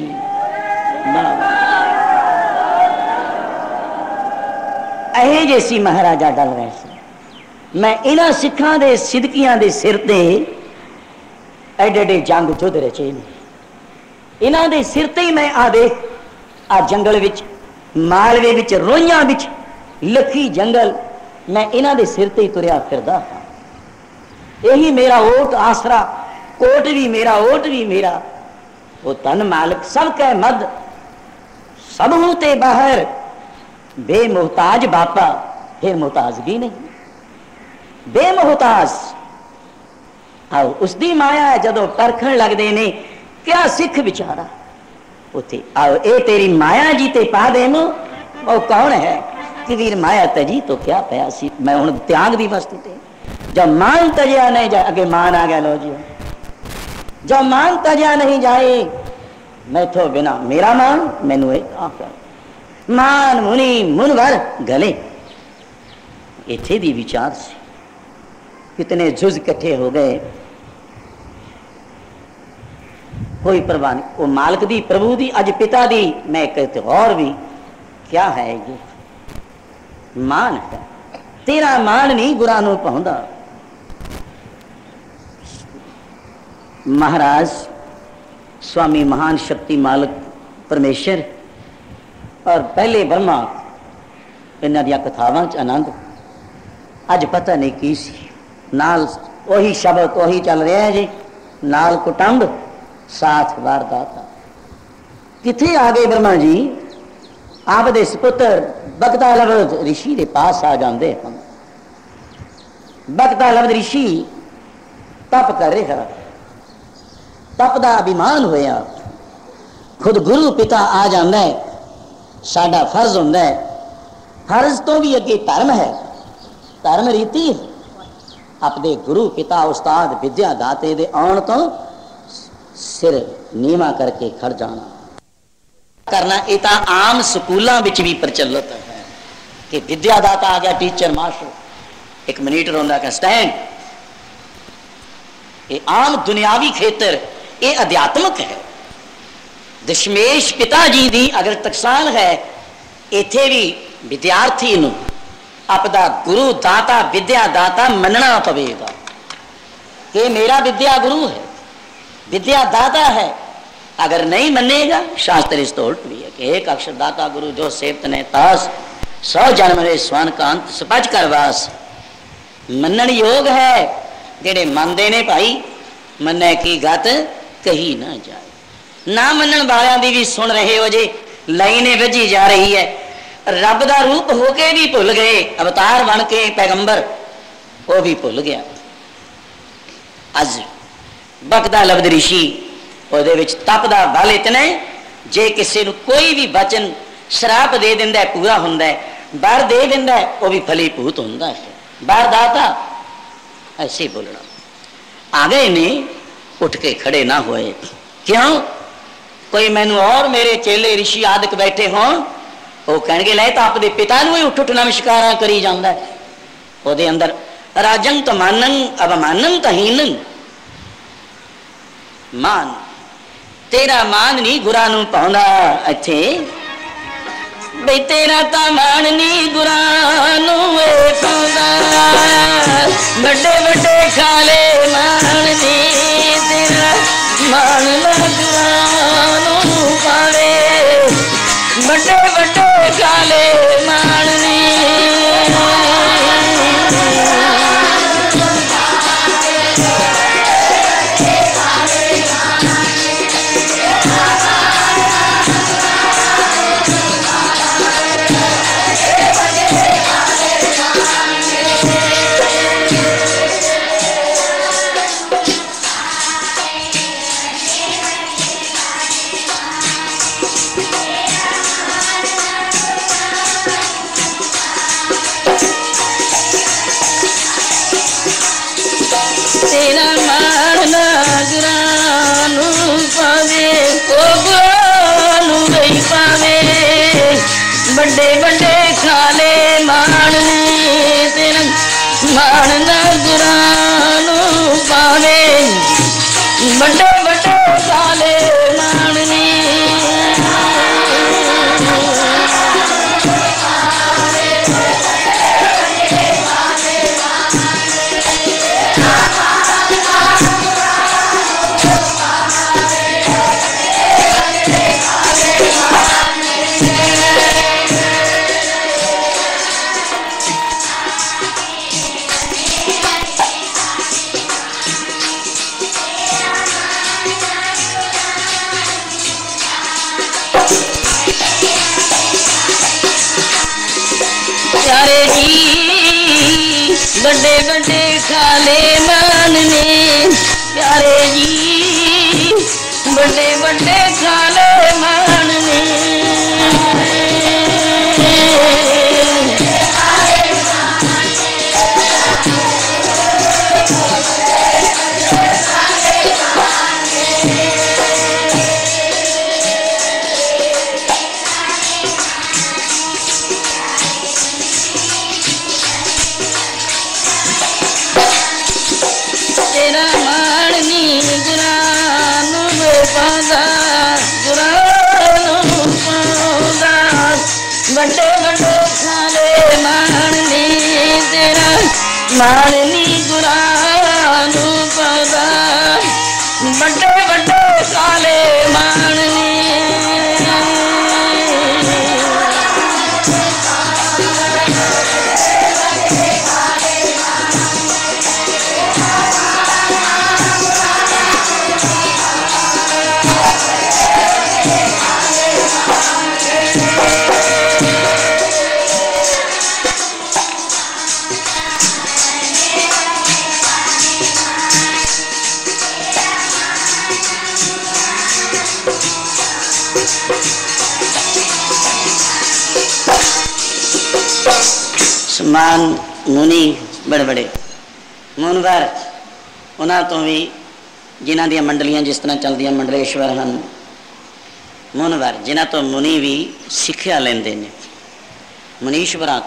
अहे जैसी महाराजा डल रहे थे। मैं इन्हां सिखां दे सिदकियां दे सिर ते एडे एडे जंग जुद रचे ने, इन्हां दे सिर ते ही मैं आ देख आ जंगल विच, मालवे विच, रोइयां विच, लखी जंगल, मैं इन्हां दे सिर ते ही तुरिया फिरदा। यही मेरा ओट आसरा, कोट भी मेरा, ओट भी मेरा। वो तन मालिक सब कह मद सब हूं ते बाहर, बेमुहताज बापा फिर मुहताजगी नहीं, बेमुहताज। आओ उसकी माया है जदों परखण लगदे ने, क्या सिख विचारा उथे। आओ ए तेरी माया जी ते पा दे, वो कौन है कि वीर माया तजी तो क्या पाया सी। मैं हुण त्याग दी वस्तु ते जब मान तजया नहीं जाए, अगे मान आ गया लो जी, जब मान तजया नहीं जाए मैं तो बिना मेरा मान मैनू मान मुनि मुनवर गले। इत्थे दी विचार से कितने जुज इकट्ठे हो गए। कोई परवाह नहीं। वो मालिक दी, प्रभु दी, अज पिता दी, मैं कहते और भी क्या है ये मान है। तेरा मान नहीं गुरां नूं पाउंदा। महाराज स्वामी महान शक्ति मालिक परमेश्वर और पहले ब्रह्मा इन्हां दियां कथावां च आनंद अज पता नहीं की सी। नाल वही शब्द वही चल रहा है जी, नाल कुटुंब साथ वारदाता। किथे आ गए ब्रह्मा जी? आप दे सुपुत्र बगदालवद ऋषि के पास आ जाते हैं। बगदालवद ऋषि तप कर रहे हैं, तप का अभिमान होया। खुद गुरु पिता आ जाता है, साडा फर्ज होंदा है। फर्ज तो भी अगे धर्म है, धर्म रीति है। अपने गुरु पिता उस्ताद विद्या दाते दे आउण तो सिर नीवा करके खड़ जाना करना। ये तो आम स्कूलों में भी प्रचलित है कि विद्यादाता आ गया, टीचर मास्टर, एक मिनट रोंदा का स्टैंड। ये आम दुनियावी खेतर, ये अध्यात्मक है। दशमेश पिता जी की अगर टकसाल है, इथे भी विद्यार्थी नूं अपना गुरु दाता विद्या दाता मनना पवेगा कि मेरा विद्या गुरु है, विद्या दाता है। अगर नहीं मनेगा, शास्त्र इस तो उल्ट भी है कि एक अक्षर दाता गुरु जो सेवत ने तास, 100 जन्म रे स्वान का अंत सपज कर वास। मनन योग है, जेड़े मनते ने भाई मन्ने की गत कही ना जाए। ना मनन वालियां दी भी सुन रहे हो जी, लाइने वजी जा रही है। रब का रूप होके भी भुल गए, अवतार बन के पैगंबर वो भी भुल गया। अज बगदालवद ऋषि ਉਹਦੇ ਵਿੱਚ तप का बल इतना है, जे किसी को कोई भी वचन श्राप दे दिंदा है पूरा होंदा है, वर दे दिंदा है वो भी फलीभूत होंदा है। वरदाता ऐसे बोलना। आ गए ने उठ के खड़े ना हुए, क्यों? कोई मैनू और मेरे चेले ऋषि आदि बैठे हों, वो कहणगे ले तो अपने पिता नूं ही उठ उठ नमस्कारा करी जांदा है। ਉਹਦੇ अंदर राजं तो मानन अवमानन तो हीनन। मान तेरा मान नहीं गुरां नूं पाउंदा इत्थे बई, तेरा ता मान नहीं गुरां नूं पाउंदा। बड़े बड़े खाले मान नहीं, तेरा मान ना गुरां नूं पावे। बड़े बड़े खाले मान नहीं, बड़े बड़े खाले मानने तेरा मान ना गुरां नूं पावे। बड़े बड़े खाले मानने प्यारे जी बड़े बड़े खाले मानने। प्यारे जी बड़े बड़े खाले मानने। तेरा माननी गुरां नूं पादा गुरां नूं पादा बड़े बड़े खाले माननी तेरा माननी गुरां नूं पादा बड़े बड़े काले माननी समान मुनि बड़े बड़े मुनवर उन्होंने तो भी जिन्हों दी मंडलियां जिस तरह चलदियां मंडलेश्वर हैं मुनवर जिन्हों तो मुनि भी सिक्ख्या लेंदे ने मुनीश्वरां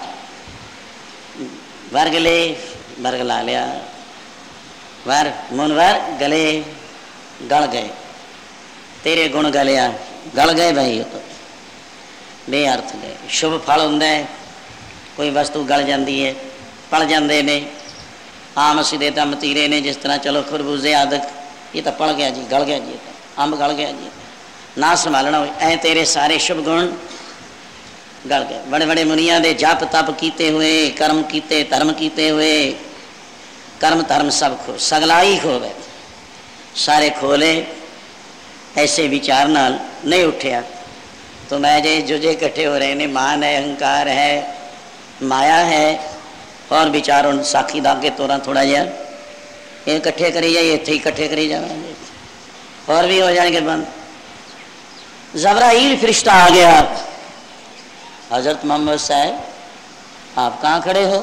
वर गले वर्ग ला लिया वर मुनवर गले गल गए तेरे गुण गलिया गल गए भाई तो बेअर्थ गए शुभ फल होंदा है कोई वस्तु गल जाती है पल जाते ने आम असी दे तो मतीरे ने जिस तरह चलो खरबूजे आदक ये तो पल गया जी गल गया जी अंब गल गया जी ना संभालना हो ऐ तेरे सारे शुभ गुण गल गए बड़े बड़े मुनिया दे जप तप कीते हुए कर्म कीते धर्म कीते हुए कर्म धर्म सब खो सगलाई खो गए सारे खोले ऐसे विचार नाल नहीं उठिया तो मैं जो इकट्ठे हो रहे हैं मान है अहंकार है माया है और विचार उन साखी दा के तोरा थोड़ा जहा ये इकट्ठे करी जाइए इतने इकट्ठे करी जाएंगे और भी हो जाएंगे बंद जबराइल फरिश्ता आ गया हजरत मोहम्मद साहब आप कहाँ खड़े हो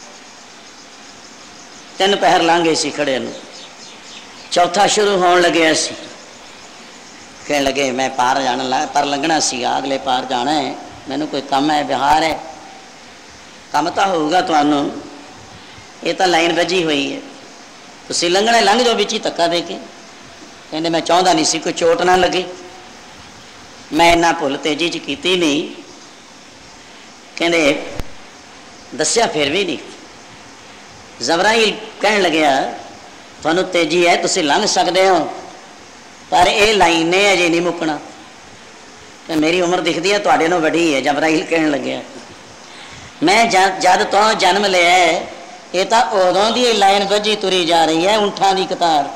3 पहर लांघे सी खड़े न चौथा शुरू होने लगे असी कहने लगे मैं पार जाना पर लंघना सी अगले पार जाना है मैनू कोई काम है बिहार है काम तो होगा तुहानू ये तो लाइन बजी हुई है तुसी लंघना लंघ जाओ बिच ही धक्का दे के कहते मैं चाहता नहीं सी कोई चोट ना लगे मैं इन्ना भुल तेजी च कीती नहीं कहते दसिया फिर भी नहीं जबराइल कहन लग्या तुहानू तेजी है तुसी लंघ सकते हो पर यह लाइन ने अजे नहीं मुकना मेरी उम्र दिखती है तुहाडे नालों वड्डी है जबराइल कहन लग्या मैं जद तो जन्म लिया है ये तो उदों की लाइन बजी तुरी जा रही है ऊंठां की कतार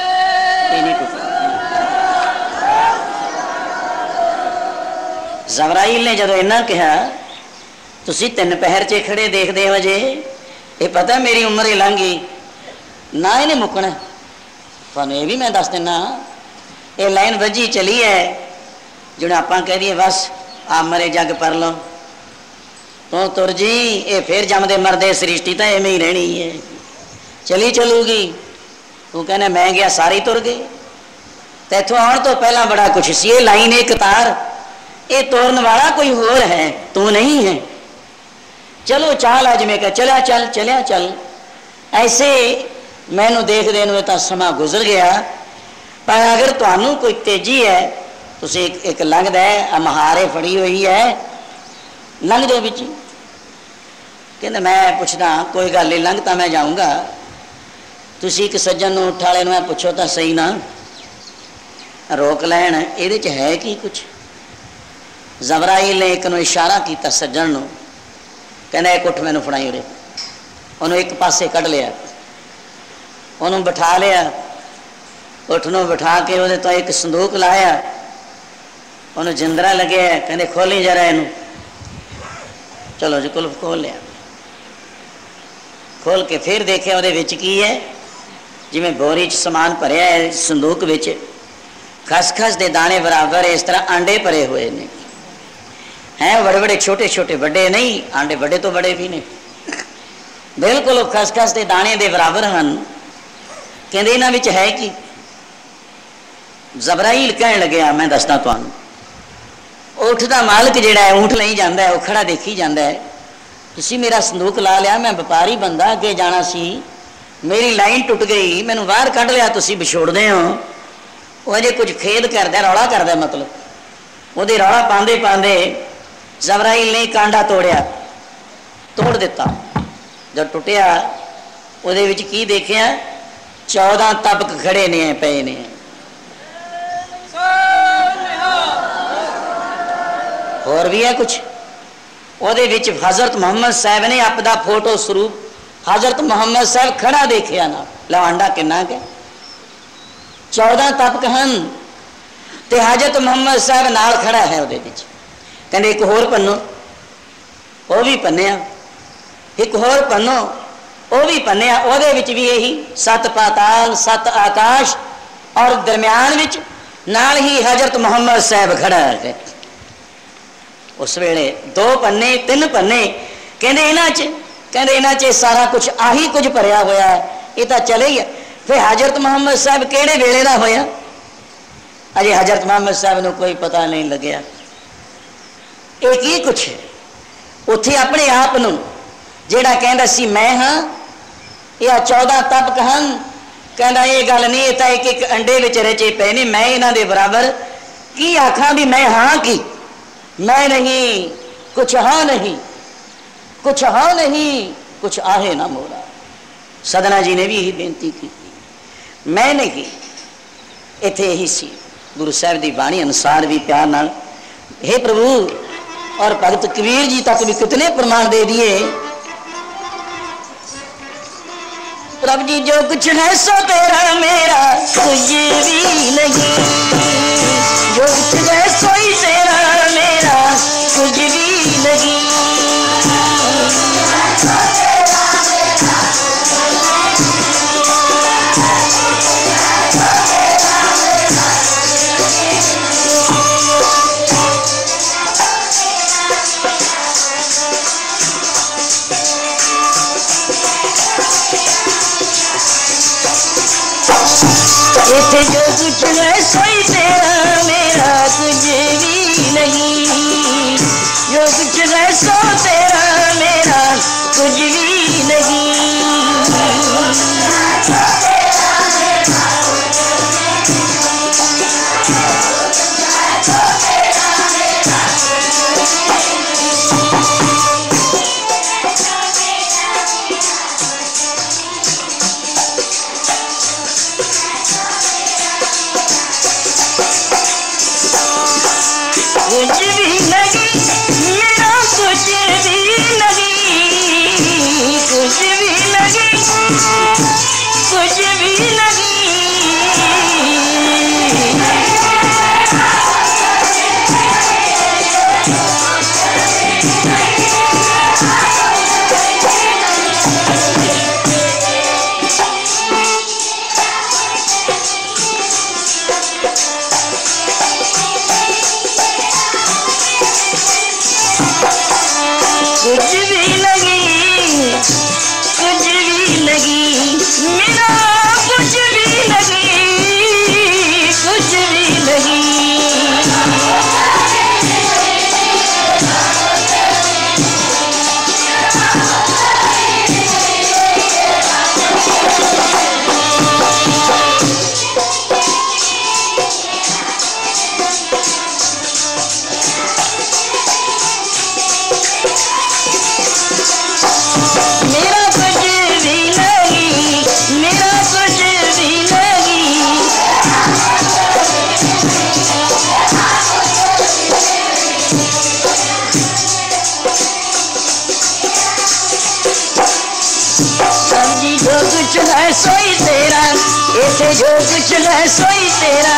जबराइल ने जदों इन्ना कहा तुसी 3 पहर च खड़े देखते हो जे ये पता मेरी उम्र ही लंघी ना इन्हें मुकना तुहानूं ये भी मैं दस दिना ये लाइन बजी चली है जिन्हें आप कह दिए बस आप मरे जग पर लो तो तुर जी ये फिर जमदे मरदे सृष्टि तो इवें ही रहनी है चली चलूगी तू कहना मैं गया सारी तुर गई तो इतों आने तो पहला बड़ा कुछ सी ये लाइन एक तार ये तोड़न वाला कोई होर है तू नहीं है चलो चाल अज मैं कह चलिया चल ऐसे मैनू देख देन तो समा गुजर गया पर अगर तुहानू कोई तेजी है तुसी एक लंघदा है महारे फड़ी हुई है लंघ जाओ बिच कहते मैं पूछदा कोई गल नहीं लंघ तो मैं जाऊँगा तुसी एक सज्जन उठ वाले मैं पूछो तो सही ना रोक लैन ये है कि कुछ जबराइल ने एक नूं इशारा किया सज्जन नूं कहना एक उठ मैनू फड़ाई उरे उन्होंने एक पासे कढ़ लिया उन्होंने बिठा लिया उठ नूं बिठा के वो तो एक संदूक लाया उन्होंने जिंदरा लगे कहते खोली जरा इनू चलो जी कुल्फ खोल लिया खोल के फिर देखिया वो की है जिमें बोरी च समान भरिया है संदूक विच खसखस के दाने बराबर इस तरह आंडे भरे हुए ने हैं बड़े बड़े छोटे छोटे बड़े नहीं आंडे बड़े तो बड़े भी ने बिल्कुल खसखस के दाने के बराबर हैं कहते इन्हां विच है कि जबराइल कह लग्या मैं दसदा तुहानूं ऊठ का मालिक जिहड़ा है ऊँट नहीं जाता है वह खड़ा देखी जाता है तुसी मेरा संदूक ला लिया मैं व्यापारी बंदा अगे जाना सी मेरी लाइन टुट गई मैनू बाहर कढ़ लिया तुसी विछोड़दे हो वो अजे कुछ खेद करदा, रौला करदा, मतलब वो रौला पांदे पांदे जबराइल ने कांडा तोड़िया, तोड़ दिता। जब टुटिया ਉਹਦੇ ਵਿੱਚ ਕੀ ਦੇਖਿਆ? 14 ਤਬਕ ਖੜੇ ਨੇ ਪਏ ਨੇ। ਹੋਰ ਵੀ ਹੈ ਕੁਛ ਉਹਦੇ ਵਿੱਚ। हजरत मुहम्मद साहब ने अपना फोटो स्वरूप हजरत मुहम्मद साहब खड़ा देखिया ना, लवांडा किन्ना के 14 तबक हैं ते हजरत मुहम्मद साहब नाल खड़ा है। ਉਹਦੇ ਵਿੱਚ कहते एक होर पन्नो, वो भी पन्निया, एक होर पन्नो, वो भी पन्निया। ਉਹਦੇ ਵਿੱਚ भी यही 7 पाताल 7 आकाश और दरम्यान विच नाल ही हजरत मुहम्मद साहब खड़ा है। उस वेले 2 पन्ने 3 पन्ने कहते इन्हां च सारा कुछ आही कुछ भरिया होया है, ये तो चले ही है। फिर हजरत मुहम्मद साहब किहड़े वेले दा होया? अजे हजरत मुहम्मद साहब नूं कोई पता नहीं लग्या ये की कुछ है। उत्थे अपने आप नूं जिहड़ा कहंदा सी मैं हाँ, यह 14 तबक हैं, कहंदा ये गल नहीं, ये तो एक एक अंडे विच रचे पे ने, मैं इन्हां दे बराबर की आखां भी मैं हाँ की? मैं नहीं कुछ हाँ नहीं, कुछ हाँ नहीं कुछ आहे ना मोरा। सदना जी ने भी यही बेनती की, मैं नहीं। इत्थे यही सी गुरु साहब की बाणी अनुसार भी प्यार नाल हे प्रभु। और भगत कबीर जी तक भी कितने प्रमाण दे दिए। प्रभु जी जो कुछ है सो तेरा मेरा कुछ भी नहीं, जो कुछ है सो ही तेरा मेरा कुछ भी नहीं। इत्थे जो कुछ है सोई तेरा मेरा कुछ भी नहीं, जो कुछ है सो तेरा मेरा कुछ भी नहीं। कुछ भी नहीं मेरा कुछ भी नहीं, कुछ भी नहीं कुछ भी नहीं। कुछ भी नहीं कुछ भी नहीं मेरा कुछ भी नहीं, कुछ भी नहीं। मेरा कुछ भी नहीं, मेरा कुछ भी नहीं। जी जो कुछ है सोई तेरा, इत्थे जो कुछ है सोई तेरा।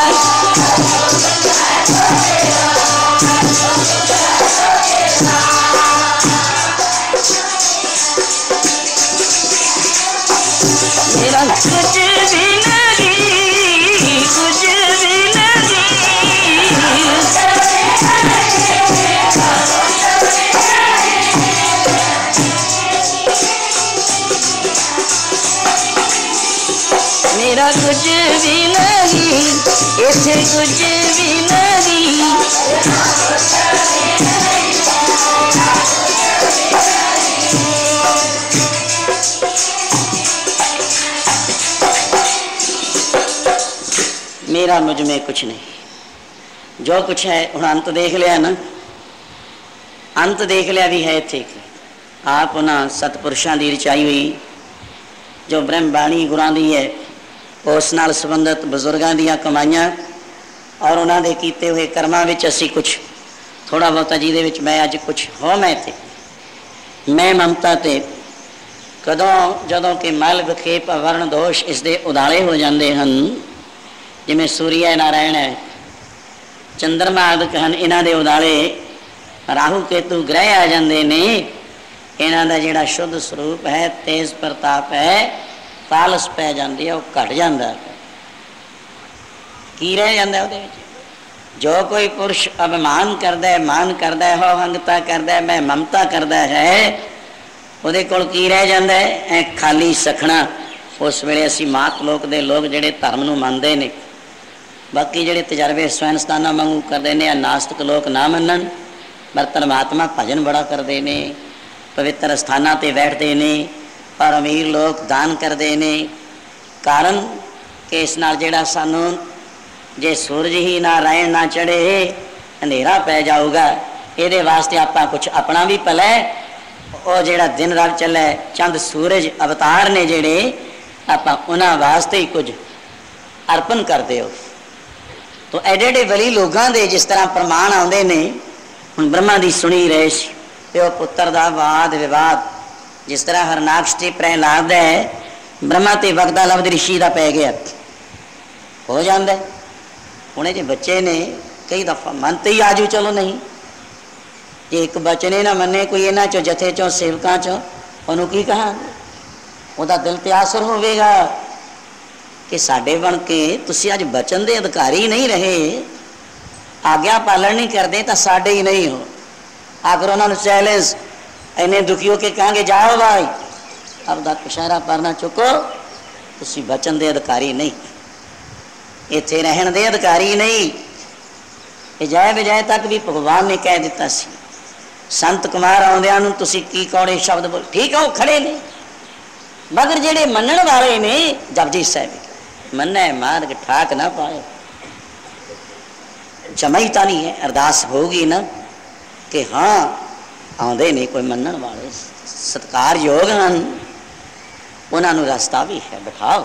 मेरा कुछ भी नहीं कुछ भी नहीं। मेरा कुछ भी नहीं, इत्थे कुछ भी नहीं। मेरा मेरा मुझ में कुछ नहीं। जो कुछ है हुण अंत देख लिया ना, अंत देख लिया भी है इत्थे। आप उन्होंने सतपुरुषों की रचाई हुई जो ब्रह्म बाणी गुरां दी है, उस नाल संबंधित बजुर्गों दी कमाइयां और उन्होंने किए हुए कर्मां विच असीं कुछ थोड़ा बहुता जिहदे विच मैं अज कुछ हो मैं ममता ते कदों जदों कि मल विखेप वर्ण दोष इसके उदाले हो जाते हैं, जिमें सूर्य नारायण है, चंद्रमा आदि हैं, इन्हां दे उदाले राहु केतु ग्रह आ जाते ने। इन्हां दा जिहड़ा शुद्ध स्वरूप है, तेज प्रताप है, पालस पै जाती है, वह घट जाता है। की रह जाता है? जो कोई पुरुष अभिमान करता है, मान करता है, हो हंगता करता है, मैं ममता करता है, ਉਹਦੇ ਕੋਲ ਕੀ ਰਹਿ ਜਾਂਦਾ है? ਐ खाली सखना। उस ਵੇਲੇ ਅਸੀਂ ਮਾਤ ਲੋਕ ਦੇ ਲੋਕ ਜਿਹੜੇ ਧਰਮ ਨੂੰ ਮੰਨਦੇ ਨੇ, ਬਾਕੀ ਜਿਹੜੇ ਤਜਰਬੇ ਸਵੈਨਸਤਾਨਾਂ ਵਾਂਗੂ ਕਰਦੇ ਨੇ, ਨਾਸਤਿਕ ਲੋਕ ਨਾ ਮੰਨਣ, ਪਰ ਪਰਮਾਤਮਾ ਭਜਨ ਬੜਾ ਕਰਦੇ ਨੇ, ਪਵਿੱਤਰ ਸਥਾਨਾਂ ਤੇ ਬੈਠਦੇ ਨੇ, ਪਰ ਅਮੀਰ ਲੋਕ ਦਾਨ ਕਰਦੇ ਨੇ। ਕਾਰਨ ਕਿ ਇਸ ਨਾਲ ਜਿਹੜਾ ਸਾਨੂੰ ਜੇ ਸੂਰਜ ਹੀ ਨਾ ਰਹਿਣ ਨਾ ਚੜੇ, ਹਨੇਰਾ ਪੈ ਜਾਊਗਾ। ਇਹਦੇ ਵਾਸਤੇ ਆਪਾਂ ਕੁਛ ਆਪਣਾ ਵੀ ਭਲਾ ਉਹ ਜਿਹੜਾ दिन रात ਚੱਲੇ चंद सूरज अवतार ने ਜਿਹੜੇ ਆਪਾਂ ਉਹਨਾਂ ਵਾਸਤੇ ਹੀ ਕੁਝ अर्पण करते हो। तो एडे एडे वली लोगों के जिस तरह प्रमाण आते ने, हुण ब्रह्मा की सुनी रहे प्यो पुत्र का वाद विवाद, जिस तरह हरनाकष्टी प्रहलाद है, ब्रह्मा ते वगदा लफ्ज ऋषि का पै गया हो जाता है। हुणे जे बच्चे ने कई दफा मन तो ही आजू, चलो नहीं जे एक बचने ना मने कोई इन्हां चों जथे चों सेवकां चों, उहनूं की कहांगे? उहदा दिल ते आसर होवेगा कि साडे बन के तुसीं अज बचन दे अधिकारी नहीं रहे, आग्या पालन नहीं करते, तो साडे ही नहीं हो। आखिर उन्होंने चैलेंज इन्ने दुखी हो के कहांगे, जाओ भाई अपना कशहरा परना चुको, तुसीं बचन दे अधिकारी नहीं, इत्थे रहन दे अधिकारी नहीं। इजाए बजाए तक भी भगवान ने कह दिता सी। संत कुमार आउंदियां नूं तुसीं की कौड़े शब्द बोल, ठीक है वो खड़े ने, मगर जेड़े मनण वाले ने जपजी साहिब मन्ने मार्ग ठाक ना पाए, जमाई तो नहीं है। अरदास होगी ना कि हाँ आउंदे ने कोई मनण वाले सत्कार योग हैं, उन्होंने रास्ता भी है, बिठाओ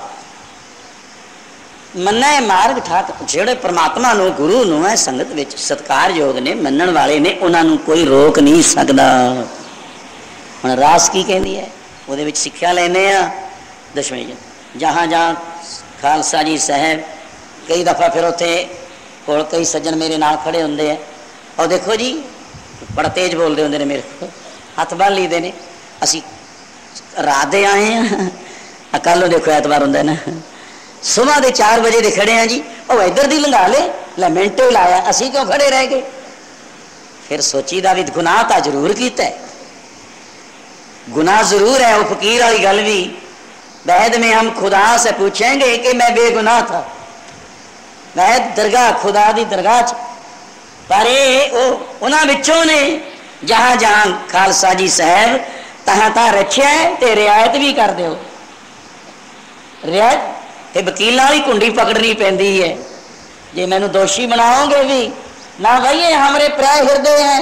मन्ना मार्ग ठाक। जेड़े परमात्मा नूं गुरु नूं है संगत विच सत्कार योग ने, मनण वाले ने, उन्होंने कोई रोक नहीं सकता। हुण रास की कहती है, वो सिक्ख्या लैने दशमें जहाँ जहाँ खालसा जी साहब कई दफ़ा फिर उत्थे कोल कई सज्जन मेरे नाल खड़े होंदे है, और देखो जी बड़ा तेज बोलते होंदे ने, मेरे को हथ बन लीदे ने, असी रात दे आए हैं, कल देखो ऐतवार होंदा ना, सुबह के 4 बजे दे खड़े हैं जी, और इधर दी लंघा ले मिनट ही लाया, असी क्यों खड़े रह गए? फिर सोचीदा भी गुनाह तो जरूर किया है, गुनाह जरूर है। वो फकीर वाली गल भी, बैद में हम खुदा से पूछेंगे कि मैं बेगुनाह था, बैद दरगाह खुदा दी दरगाह च, पर उन्हां विचों ने जहां जहां खालसा जी साहब तहां तहां रखिया है, ते रियायत भी कर दो। रियायत ते वकीलों वाली कुंडी पकड़नी पैंदी है, जे मैनू दोषी बनाओगे भी ना भाई, ये हमारे प्राय हृदय हैं,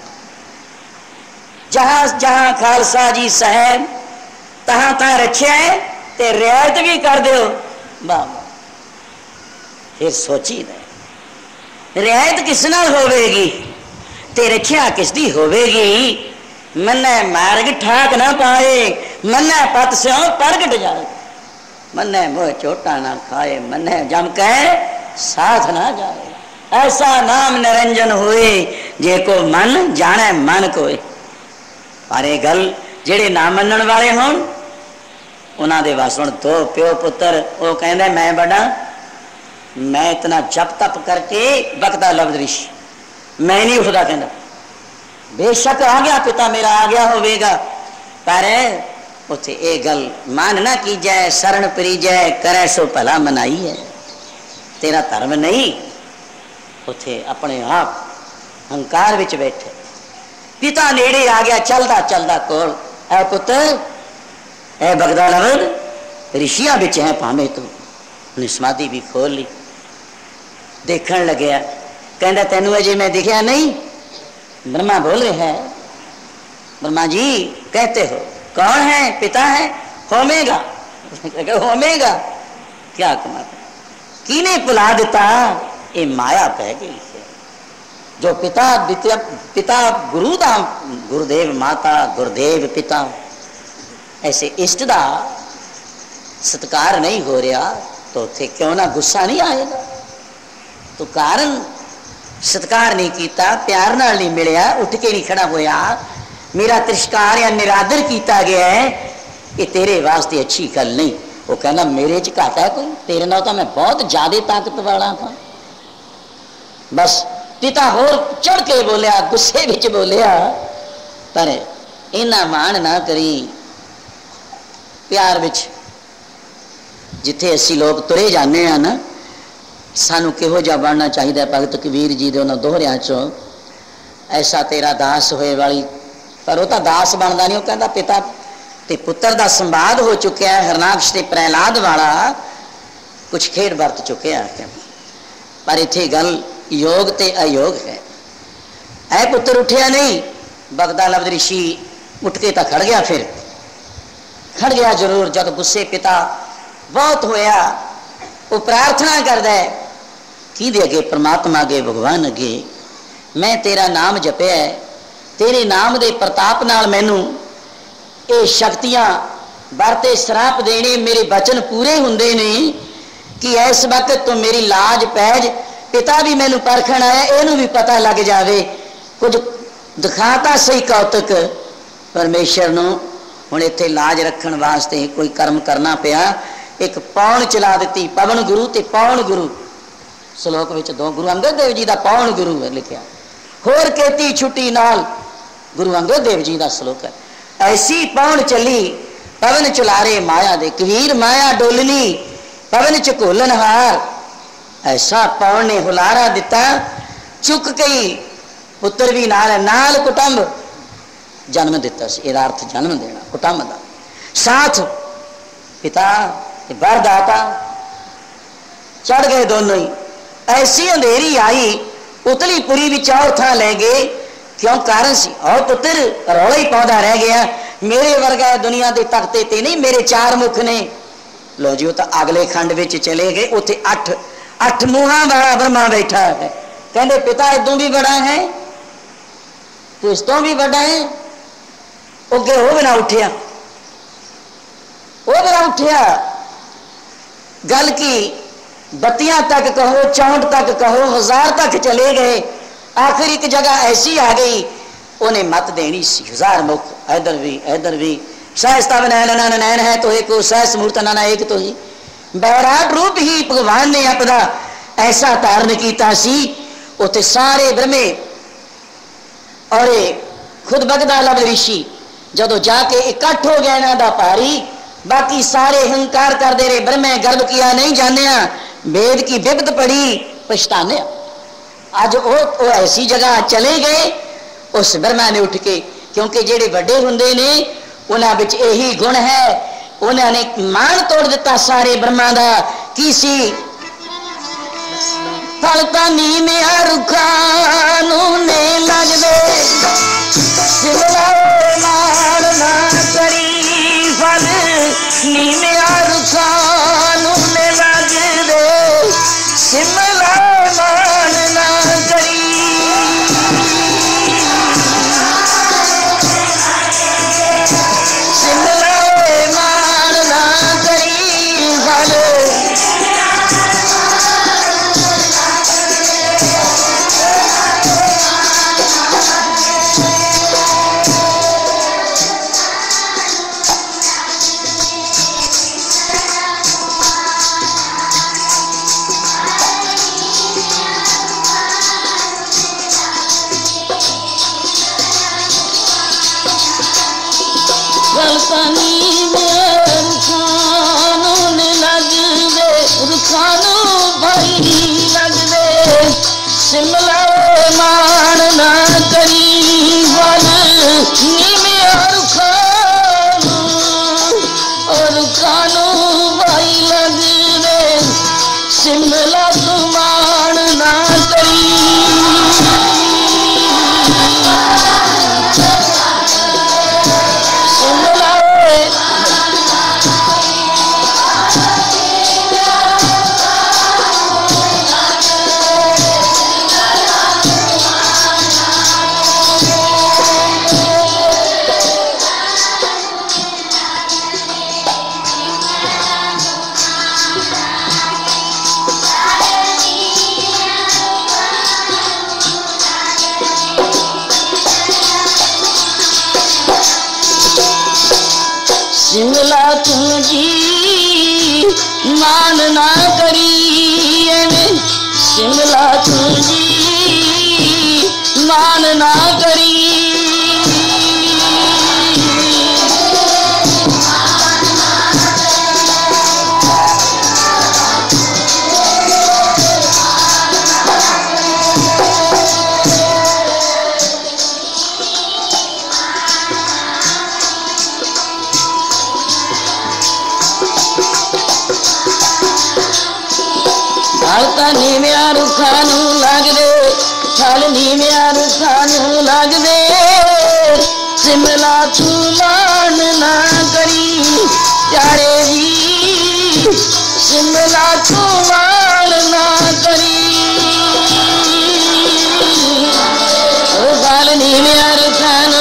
जहां जहां खालसा जी साहब तहां तहां रखिया है, ते रियायत भी कर दो। बाबा फिर सोची दे रियायत किस नाल होवेगी, ते रखिया किसदी होवेगी? मन्ने मार्ग ठाक ना पाए, मन्ने पत स्यों प्रगट जाए, मन्ने मोह चोटा ना खाए, मन्ने जम कह साथ ना जाए, ऐसा नाम निरंजन हुए जे को मन जाने मन कोई। पर यह गल जेड़े ना मनण वाले होण, उन्हां दे वास हुण दो प्यो पुत्र, वो कहंदे मैं बड़ा, मैं इतना जप तप करके बकदा लफ्ज ऋषि, मैं नहीं उठदा, कहंदा बेशक आ गया पिता मेरा आ गया होवेगा, पर उथे ये गल मान ना की जाए, शरण परी जाए, करे सो भला मनाई है, तेरा धर्म नहीं। उथे अपने आप हंकार विच बैठे, पिता नेड़े आ गया, चलदा चलदा कोल, ऐ पुत्र ऐ बगदा लफ्ज ऋषियां विच है, भावें तो उन्हें समाधि भी खोल ली, देखण लग्या, कहता तेनू अजे मैं दिखया नहीं? ब्रह्मा बोल रहे है, ब्रह्मा जी कहते हो कौन है? पिता है? होमेगा। होमेगा क्या कमाता, किने भुला दिता? ये माया पै गई है। जो पिता पिता गुरु दा, गुरुदेव माता, गुरुदेव पिता, ऐसे इष्ट दा सत्कार नहीं हो रहा तो उत्थे क्यों ना गुस्सा नहीं आएगा? तो कारण सत्कार नहीं किया, प्यार नाल नहीं मिलिया, उठ के नहीं खड़ा होया, मेरा तिरस्कार या निरादर किया गया है, ये तेरे वास्ते अच्छी गल नहीं। वो कहना मेरे च घाटा है कोई? तेरे नाल तो मैं बहुत ज्यादा ताकत वाला था। बस पिता होर चढ़ के बोलिया, गुस्से विच बोलिया, पर इन्ना मान ना करी। प्यार विच जिथे असी लोग तुरे जाने हैं ना, सानू किहो जिहा बनना चाहिए? भगत कबीर जी दे उन्हां दोहरियां चों, ऐसा तेरा दास होए वाली, पर वो तो दास बनता नहीं। वो कहता पिता ते पुत्र का संवाद हो चुका है, हरनाक्ष ते प्रहलाद वाला कुछ खेड वरत चुके हैं, पर इत्थे गल योग ते अयोग है। ऐ पुत्र उठिया नहीं, बगदा लब्ध ऋषि उठ के तो खड़ गया, फिर खड़ गया जरूर। जब गुस्से पिता बहुत होया, वो प्रार्थना करता है कि दे अगे? परमात्मा अगे, भगवान अगे, मैं तेरा नाम जपया है, तेरे नाम दे प्रताप नाल मैनू ये शक्तियां वरते श्राप देने, मेरे वचन पूरे हुंदे ने कि इस वक्त तो मेरी लाज पैज, पिता भी मैनू परखण आया, इनू भी पता लग जाए। कुछ दिखाता सही कौतक परमेश्वर नू। हुण इत्थे लाज रखण वास्ते कोई कर्म करना पिया। एक पौण चला दी, पवन गुरु ते पौण गुरु, श्लोक विच दो, गुरु अंगद देव जी का पौण गुरु है लिखिया, होर केती छुट्टी नाल गुरु अंगद देव जी का श्लोक है। ऐसी पौण चली पवन चुलारे माया दे, कबीर माया डोलनी पवन च घोलन हार। ऐसा पौण ने हुलारा दिता, चुक गई पुत्र भी नाल कुटुंब जन्म दिता। इसका अर्थ जन्म देना, कुटुंब का साथ पिता वरदाता, चढ़ गए दोनों ही। ऐसी अंधेरी आई, उतली पुरी भी और थां ले गए, क्यों? कारण सी और पुत्र रौला ही पौधा रह गया, मेरे वर्गा दुनिया के तख्ते ते नहीं, मेरे चार मुख ने। लो जी, तो अगले खंड में चले गए, उत्थे अठ मुहां वाला ब्रह्मा बैठा है। कहते पिता इदों भी बड़ा है, तू इस तो भी बड़ा है। अगे वो बिना उठिया, वो बिना उठिया। गल की 32 तक कहो, 64 तक कहो, 1000 तक चले गए। आखिर एक जगह ऐसी आ गई, उन्हें मत देनी सी, 1000 मुख, इधर भी सहस्ता नैन नैन है तो एक, सहस मूर्त नाना एक तो ही। बैराट रूप ही भगवान ने अपना ऐसा धारण किया सी। उथे सारे ब्रह्मे और खुद बगदा लब्ध ऋषि जदों जाके इकट्ठ हो गया इन्हां दा भारी, बाकी सारे हंकार करते रहे, ब्रह्मे गर्भ किया नहीं जानिया, वेद की बिपत पड़ी पछताने। अज वो ऐसी जगह चले गए, उस ब्रह्मा ने उठ के, क्योंकि जेडे बड़े हुंदे ने उन्हां विच यही गुण है, उन्होंने मान तोड़ दिता सारे ब्रह्मा दा। की सी फलता नीमे रुखानू ने लगदे, सिमला मान ना करी, फल नीमे रुखानू ने लगदे, सिमला मान ना करी। सिमला मान ना करी, वन नीमे और खानू भाई लग रे, सिमला मान तू जी मान ना करी, शिमला तू जी मान ना करी। नीव्या रुखा नू लग दे, फल नीव्या रुखा नू लग दे, शिमला तू मान ना करी प्यारे जी, शिमला तू मान ना करी। फल नीव्या रुखा नू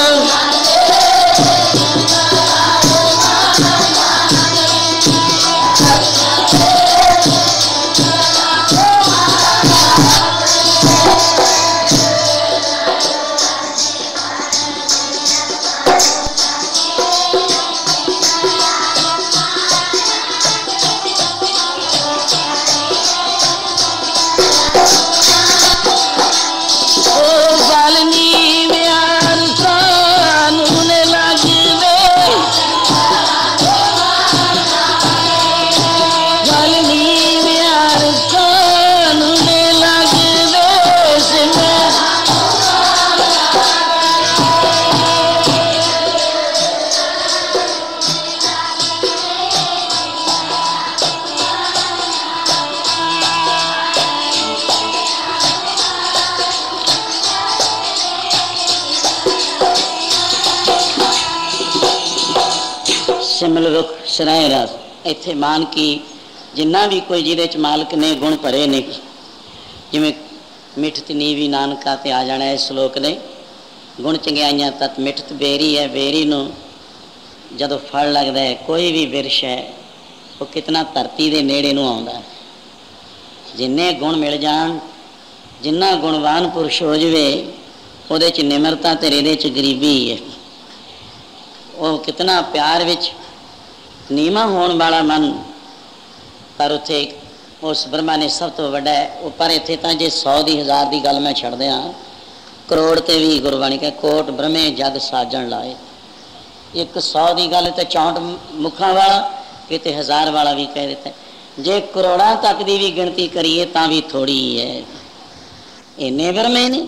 शिमल रुख सराय रास इत्थे मान की जिन्ना भी कोई जिहदे च मालक ने गुण भरे ने, जिवें मिठत नीवी नानका ते आ जाना है श्लोक ने, गुण चंगियाइयां तत् मिठत बेरी है, बेरी नूं जदों फल लगदा है कोई भी बिरश है वो कितना धरती दे नेड़े नूं आउंदा है। जिन्ने गुण मिल जाण, जिन्ना गुणवान पुरुष हो जावे उहदे च निमरता ते इहदे च गरीबी है। वो कितना प्यार विच नीमा होने वाला मन, पर उत्थे उस ब्रह्मा ने सब तो वड्डा है। वो पर इत्थे तां जे 100 दी 1000 की गल मैं छड़ दियां, करोड़ ते भी गुरबाणी कहे कोट ब्रह्मे जग साजन लाए। एक 100 की गल तो 64 मुखा वाला, किते 1000 वाला भी कह देता है। जे करोड़ा तक की भी गिनती करिए तां भी थोड़ी है। इन्ने ब्रह्मे ने,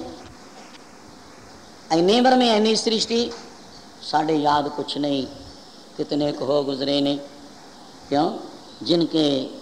इन्ने ब्रह्मे, इन्नी सृष्टि साढ़े याद कुछ नहीं, कितने को हो गुजरे ने। क्यों? जिनके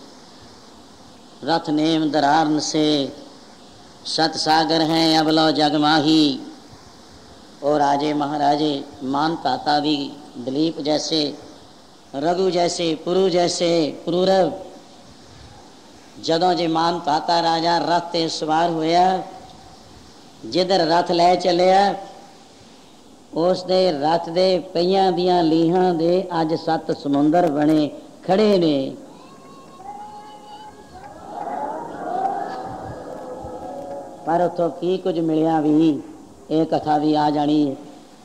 रथ नेम दरारन से सत सागर हैं अबलो जग माही। और राजे महाराजे मान ताता भी दिलीप जैसे, रघु जैसे, पुरु जैसे, पुरूरव जदों जे मान ताता राजा रथ ते सवार होया, जिधर रथ लै चलिया उस दे रथ दे पईयां दियां लीहां दे अज 7 समुंदर बने खड़े ने। पर उथों की कुछ मिलिया भी, ये कथा भी आ जानी है।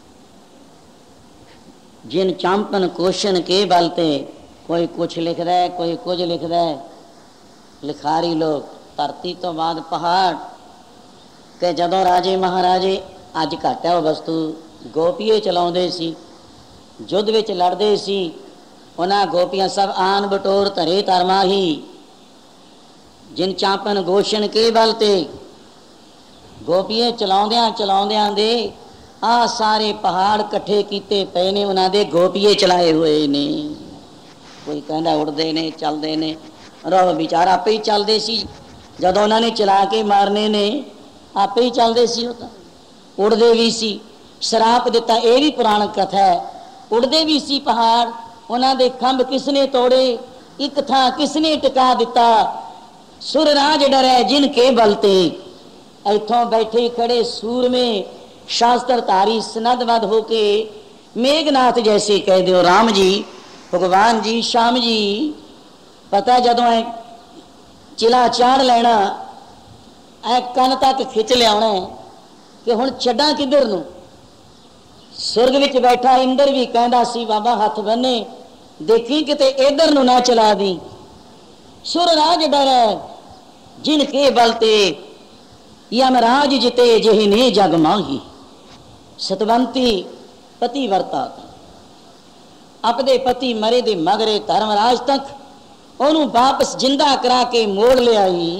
जिन चांपन कोशन के बलते, कोई कुछ लिखदा है, कोई कुछ लिखदा है। लिखारी लोग धरती तो बाद पहाड़ के जदों राजे महाराजे अज घट है वो वस्तु गोपीए चलाउंदे सी, युद्ध विच लड़दे सी, उन्हां गोपियां सब आन बटोर धरे तरमाही। जिन चांपन गोशन के बलते, गोपीए चलाउंदियां चलाउंदियां दे आ सारे पहाड़ कट्ठे कीते पे ने, उन्हां दे गोपीए चलाए हुए ने। कोई कहंदा उड़दे ने, चलदे ने, रहो बेचारा आपे ही चलदे सी। जदों उन्हां ने चला के मारने ने आपे ही चलदे सी, वो तां उड़दे भी सी। श्राप दिता, यह भी पुराण कथा है। उड़दे भी सी पहाड़, उन्हां दे खंभ किसने तोड़े, एक थां किसने टिका दिता। सुरराज डरै जिन के बलते, इथों बैठे खड़े सूरमे शास्त्रधारी सनदबद्ध होके मेघनाथ जैसे कह दो राम जी, भगवान जी, श्याम जी। पता जदों है चिला चाड़ लेना, ऐ कन तक खिंच लिया कि हुण छड्डां किधर नूं। सुरग विच बैठा इंद्र भी कहंदा सी बाबा हथ बन्ने, देखी किते इधर नु ना चला दी। सुरराज डरै जिनके बलते यमराज जिते जहिने जग माही। सतवंती पतिवर्ता अपने पति मरे दे मगरे धर्मराज तक ओनू वापस जिंदा करा के मोड़ ले आई।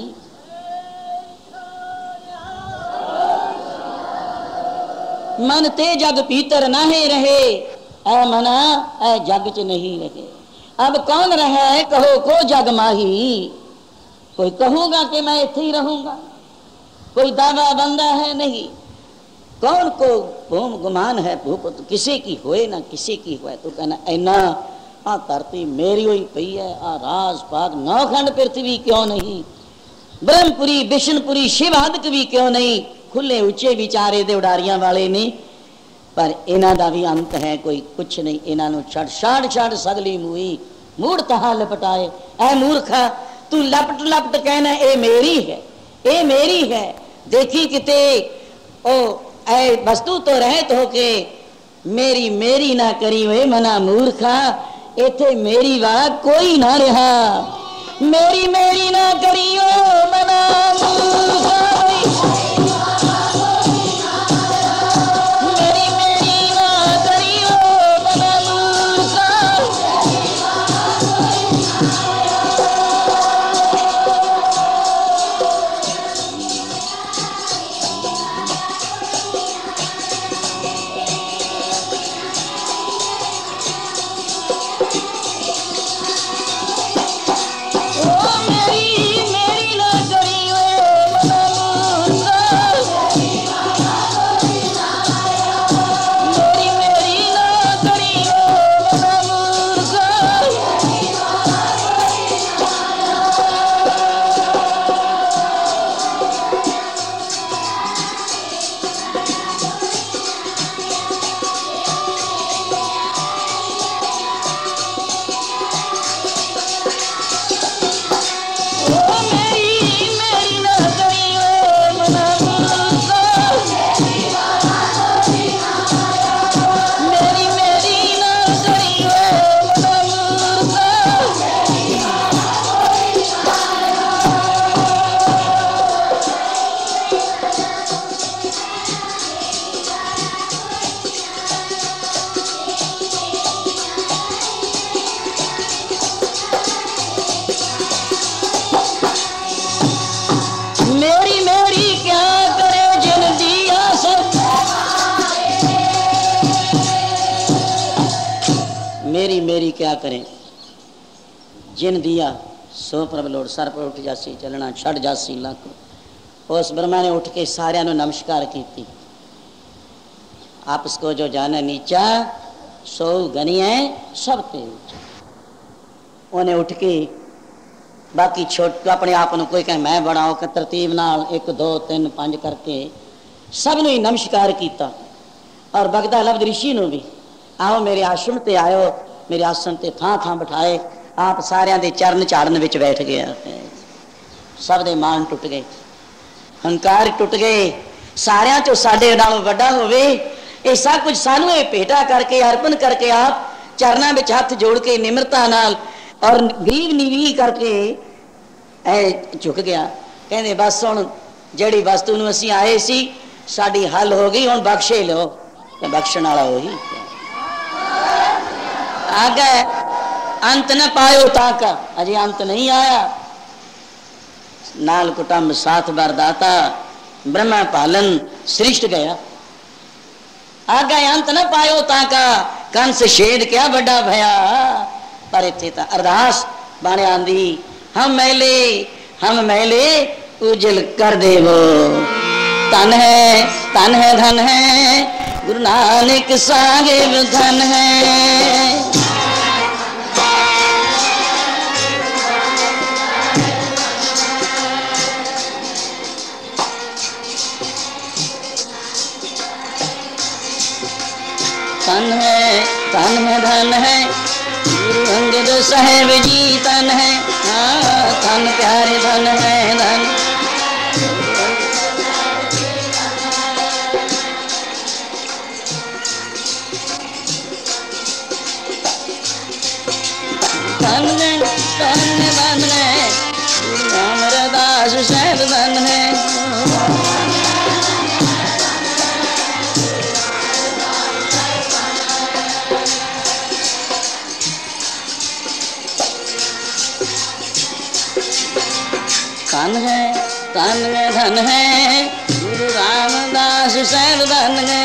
मन ते जग भीतर नाहे रहे, ऐ मना ऐ जग च नहीं रहे। अब कौन रहा है कहो को जग माही। कोई कहूंगा कि मैं इथे ही रहूंगा, कोई दावा बंदा है नहीं। कौन को भूम गुमान है भूप तो किसी की होए ना किसी की होए। तो कहना ऐना आ धरती मेरी हुई पई है, आ राज पाग नौखंड पृथ्वी क्यों नहीं, ब्रह्मपुरी विष्णुपुरी शिव आदि भी क्यों नहीं। खुले उच्चे विचारे दे उडारियां वाले ने, पर इन्हां दा भी अंत है कोई कुछ नहीं। इन्हां नूं छड़ छाड़ छाड़ सगली मूई मूड़ तहा लपटाए। ऐ मूर्खा तू लपट लपट कहना ए मेरी है, ए मेरी है। देखी किते ओ ऐ वस्तु तो रहत हो के मेरी मेरी ना करी वे मना मूर्खा। इथे मेरी वाला कोई ना रहा, मेरी मेरी ना करियो मना मूर्खा। मेरी क्या करें जिन दिया सो प्रभ लोड़। सर पर उठ जासी चलना छड़ जासी लक। उस ब्रह्मा ने उठ के सारिया ने नमस्कार की। आपस को जो जाने नीचा सो गनिए सब ते ऊंचा। उन्हें उठ के बाकी छोट अपने आप को कोई कहे मैं बड़ा हो तरतीब नाल 1 2 3 5 करके सब ने नमस्कार किया। और बगदा लब्ध ऋषि ने भी आओ मेरे आश्रम ते आयो, मेरे आसन ते थां थां बिठाए। आप सारिया दे चरण झाड़न विच बैठ गया। सब दे मान टुट गए, हंकार टुट गए। सारिया चो साडे नालों वड्डा होवे ये सब कुछ सानू ये भेटा करके अर्पण करके आप चरणों में हाथ जोड़ के निम्रता नाल और गरीब निवी करके ऐ झुक गया। कहते बस हुण जिहड़ी वस्तु नूं असीं आए सी साडी हल हो गई, हुण बख्शे लो। बख्शण वाला वही आगे अंत न पायो ताका, अजे अंत नहीं आया। नाल कुटुंब साथ बरदाता ब्रह्मा पालन सृष्ट गया। आगे अंत न पायो ताका कंस छेद क्या बड़ा भया। पर इत्थे तां अरदास बाणे आंदी हम मैले उजल कर देवो। तन है धन है गुरु नानक साहिब धन है। तन है धन है गुरु अंगद साहिब जी तन है। हाँ धन प्यारे धन है धन। धन है धन है गुरु अमरदास साहिब धन है धन है गुरु रामदास साहिब धन है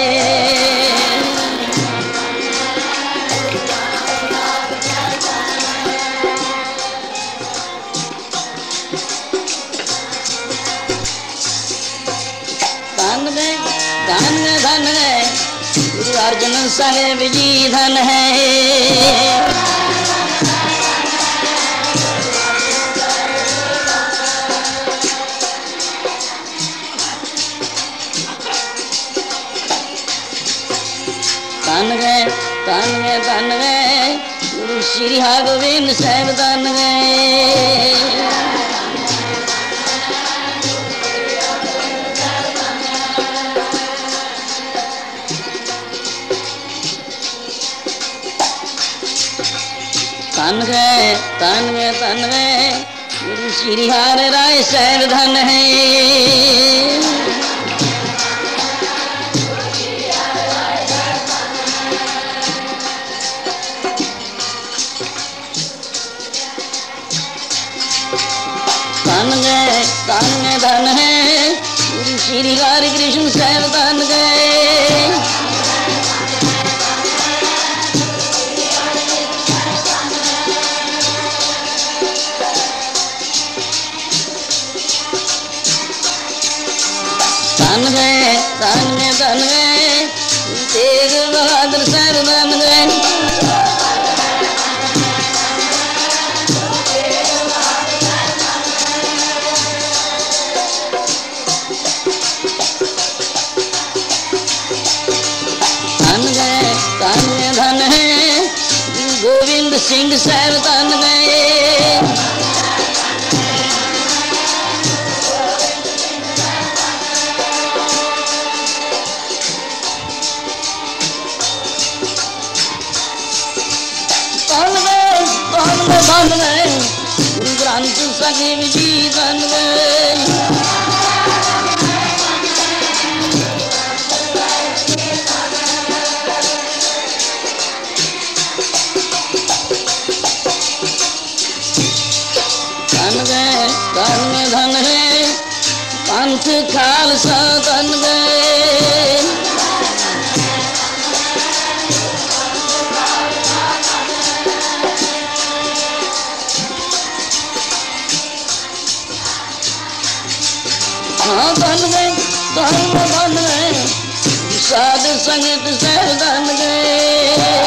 धन है गुरु अर्जुन साहिब जी धन है धन है गुरु श्री हरगोविंद साहिब धन है धन है गुरु श्री हर राय साहिब धन है धन है गुरु श्री हरि कृष्ण साहिब धन गए धन गए तेग बहादुर साहिब धन गए धन है गोविंद सिंह साहिब धन गए धन गए गुरु ग्रंथ साहिब जी धन गए धन है पंथ खालसा धन गए हाँ धन गए साध संगत साहिब धन गए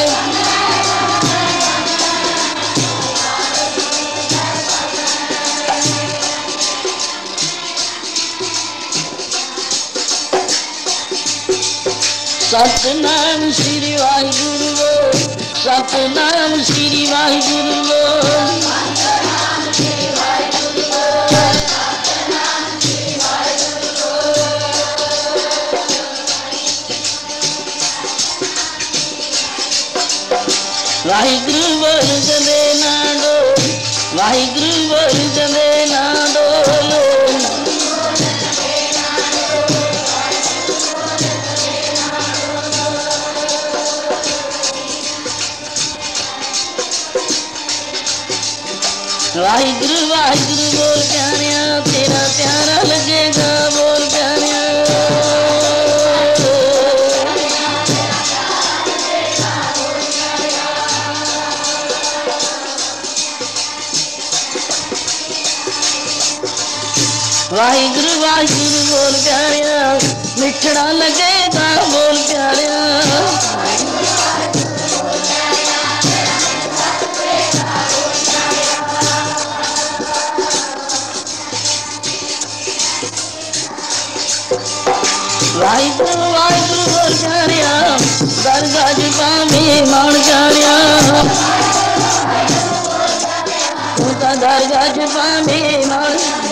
सतनाम श्री वाहिगुरु बोल सतनाम श्री वाहिगुरु बोल वाहिगुरु बोल जदे ना डोल वाहिगुरु बोल जदे ना डोल वाहिगुरु वाहिगुरु बोल प्यारिया तेरा प्यारा लगेगा बोल प्यारिया वाहिगुरु वाहिगुरु बोल प्यारिया मिठड़ा लगेगा बोल प्यारिया वाहिगुरु वाहिगुरु बोल प्यारिया दरगाह जुबा में मान प्यारिया दरगाह जुबा में मान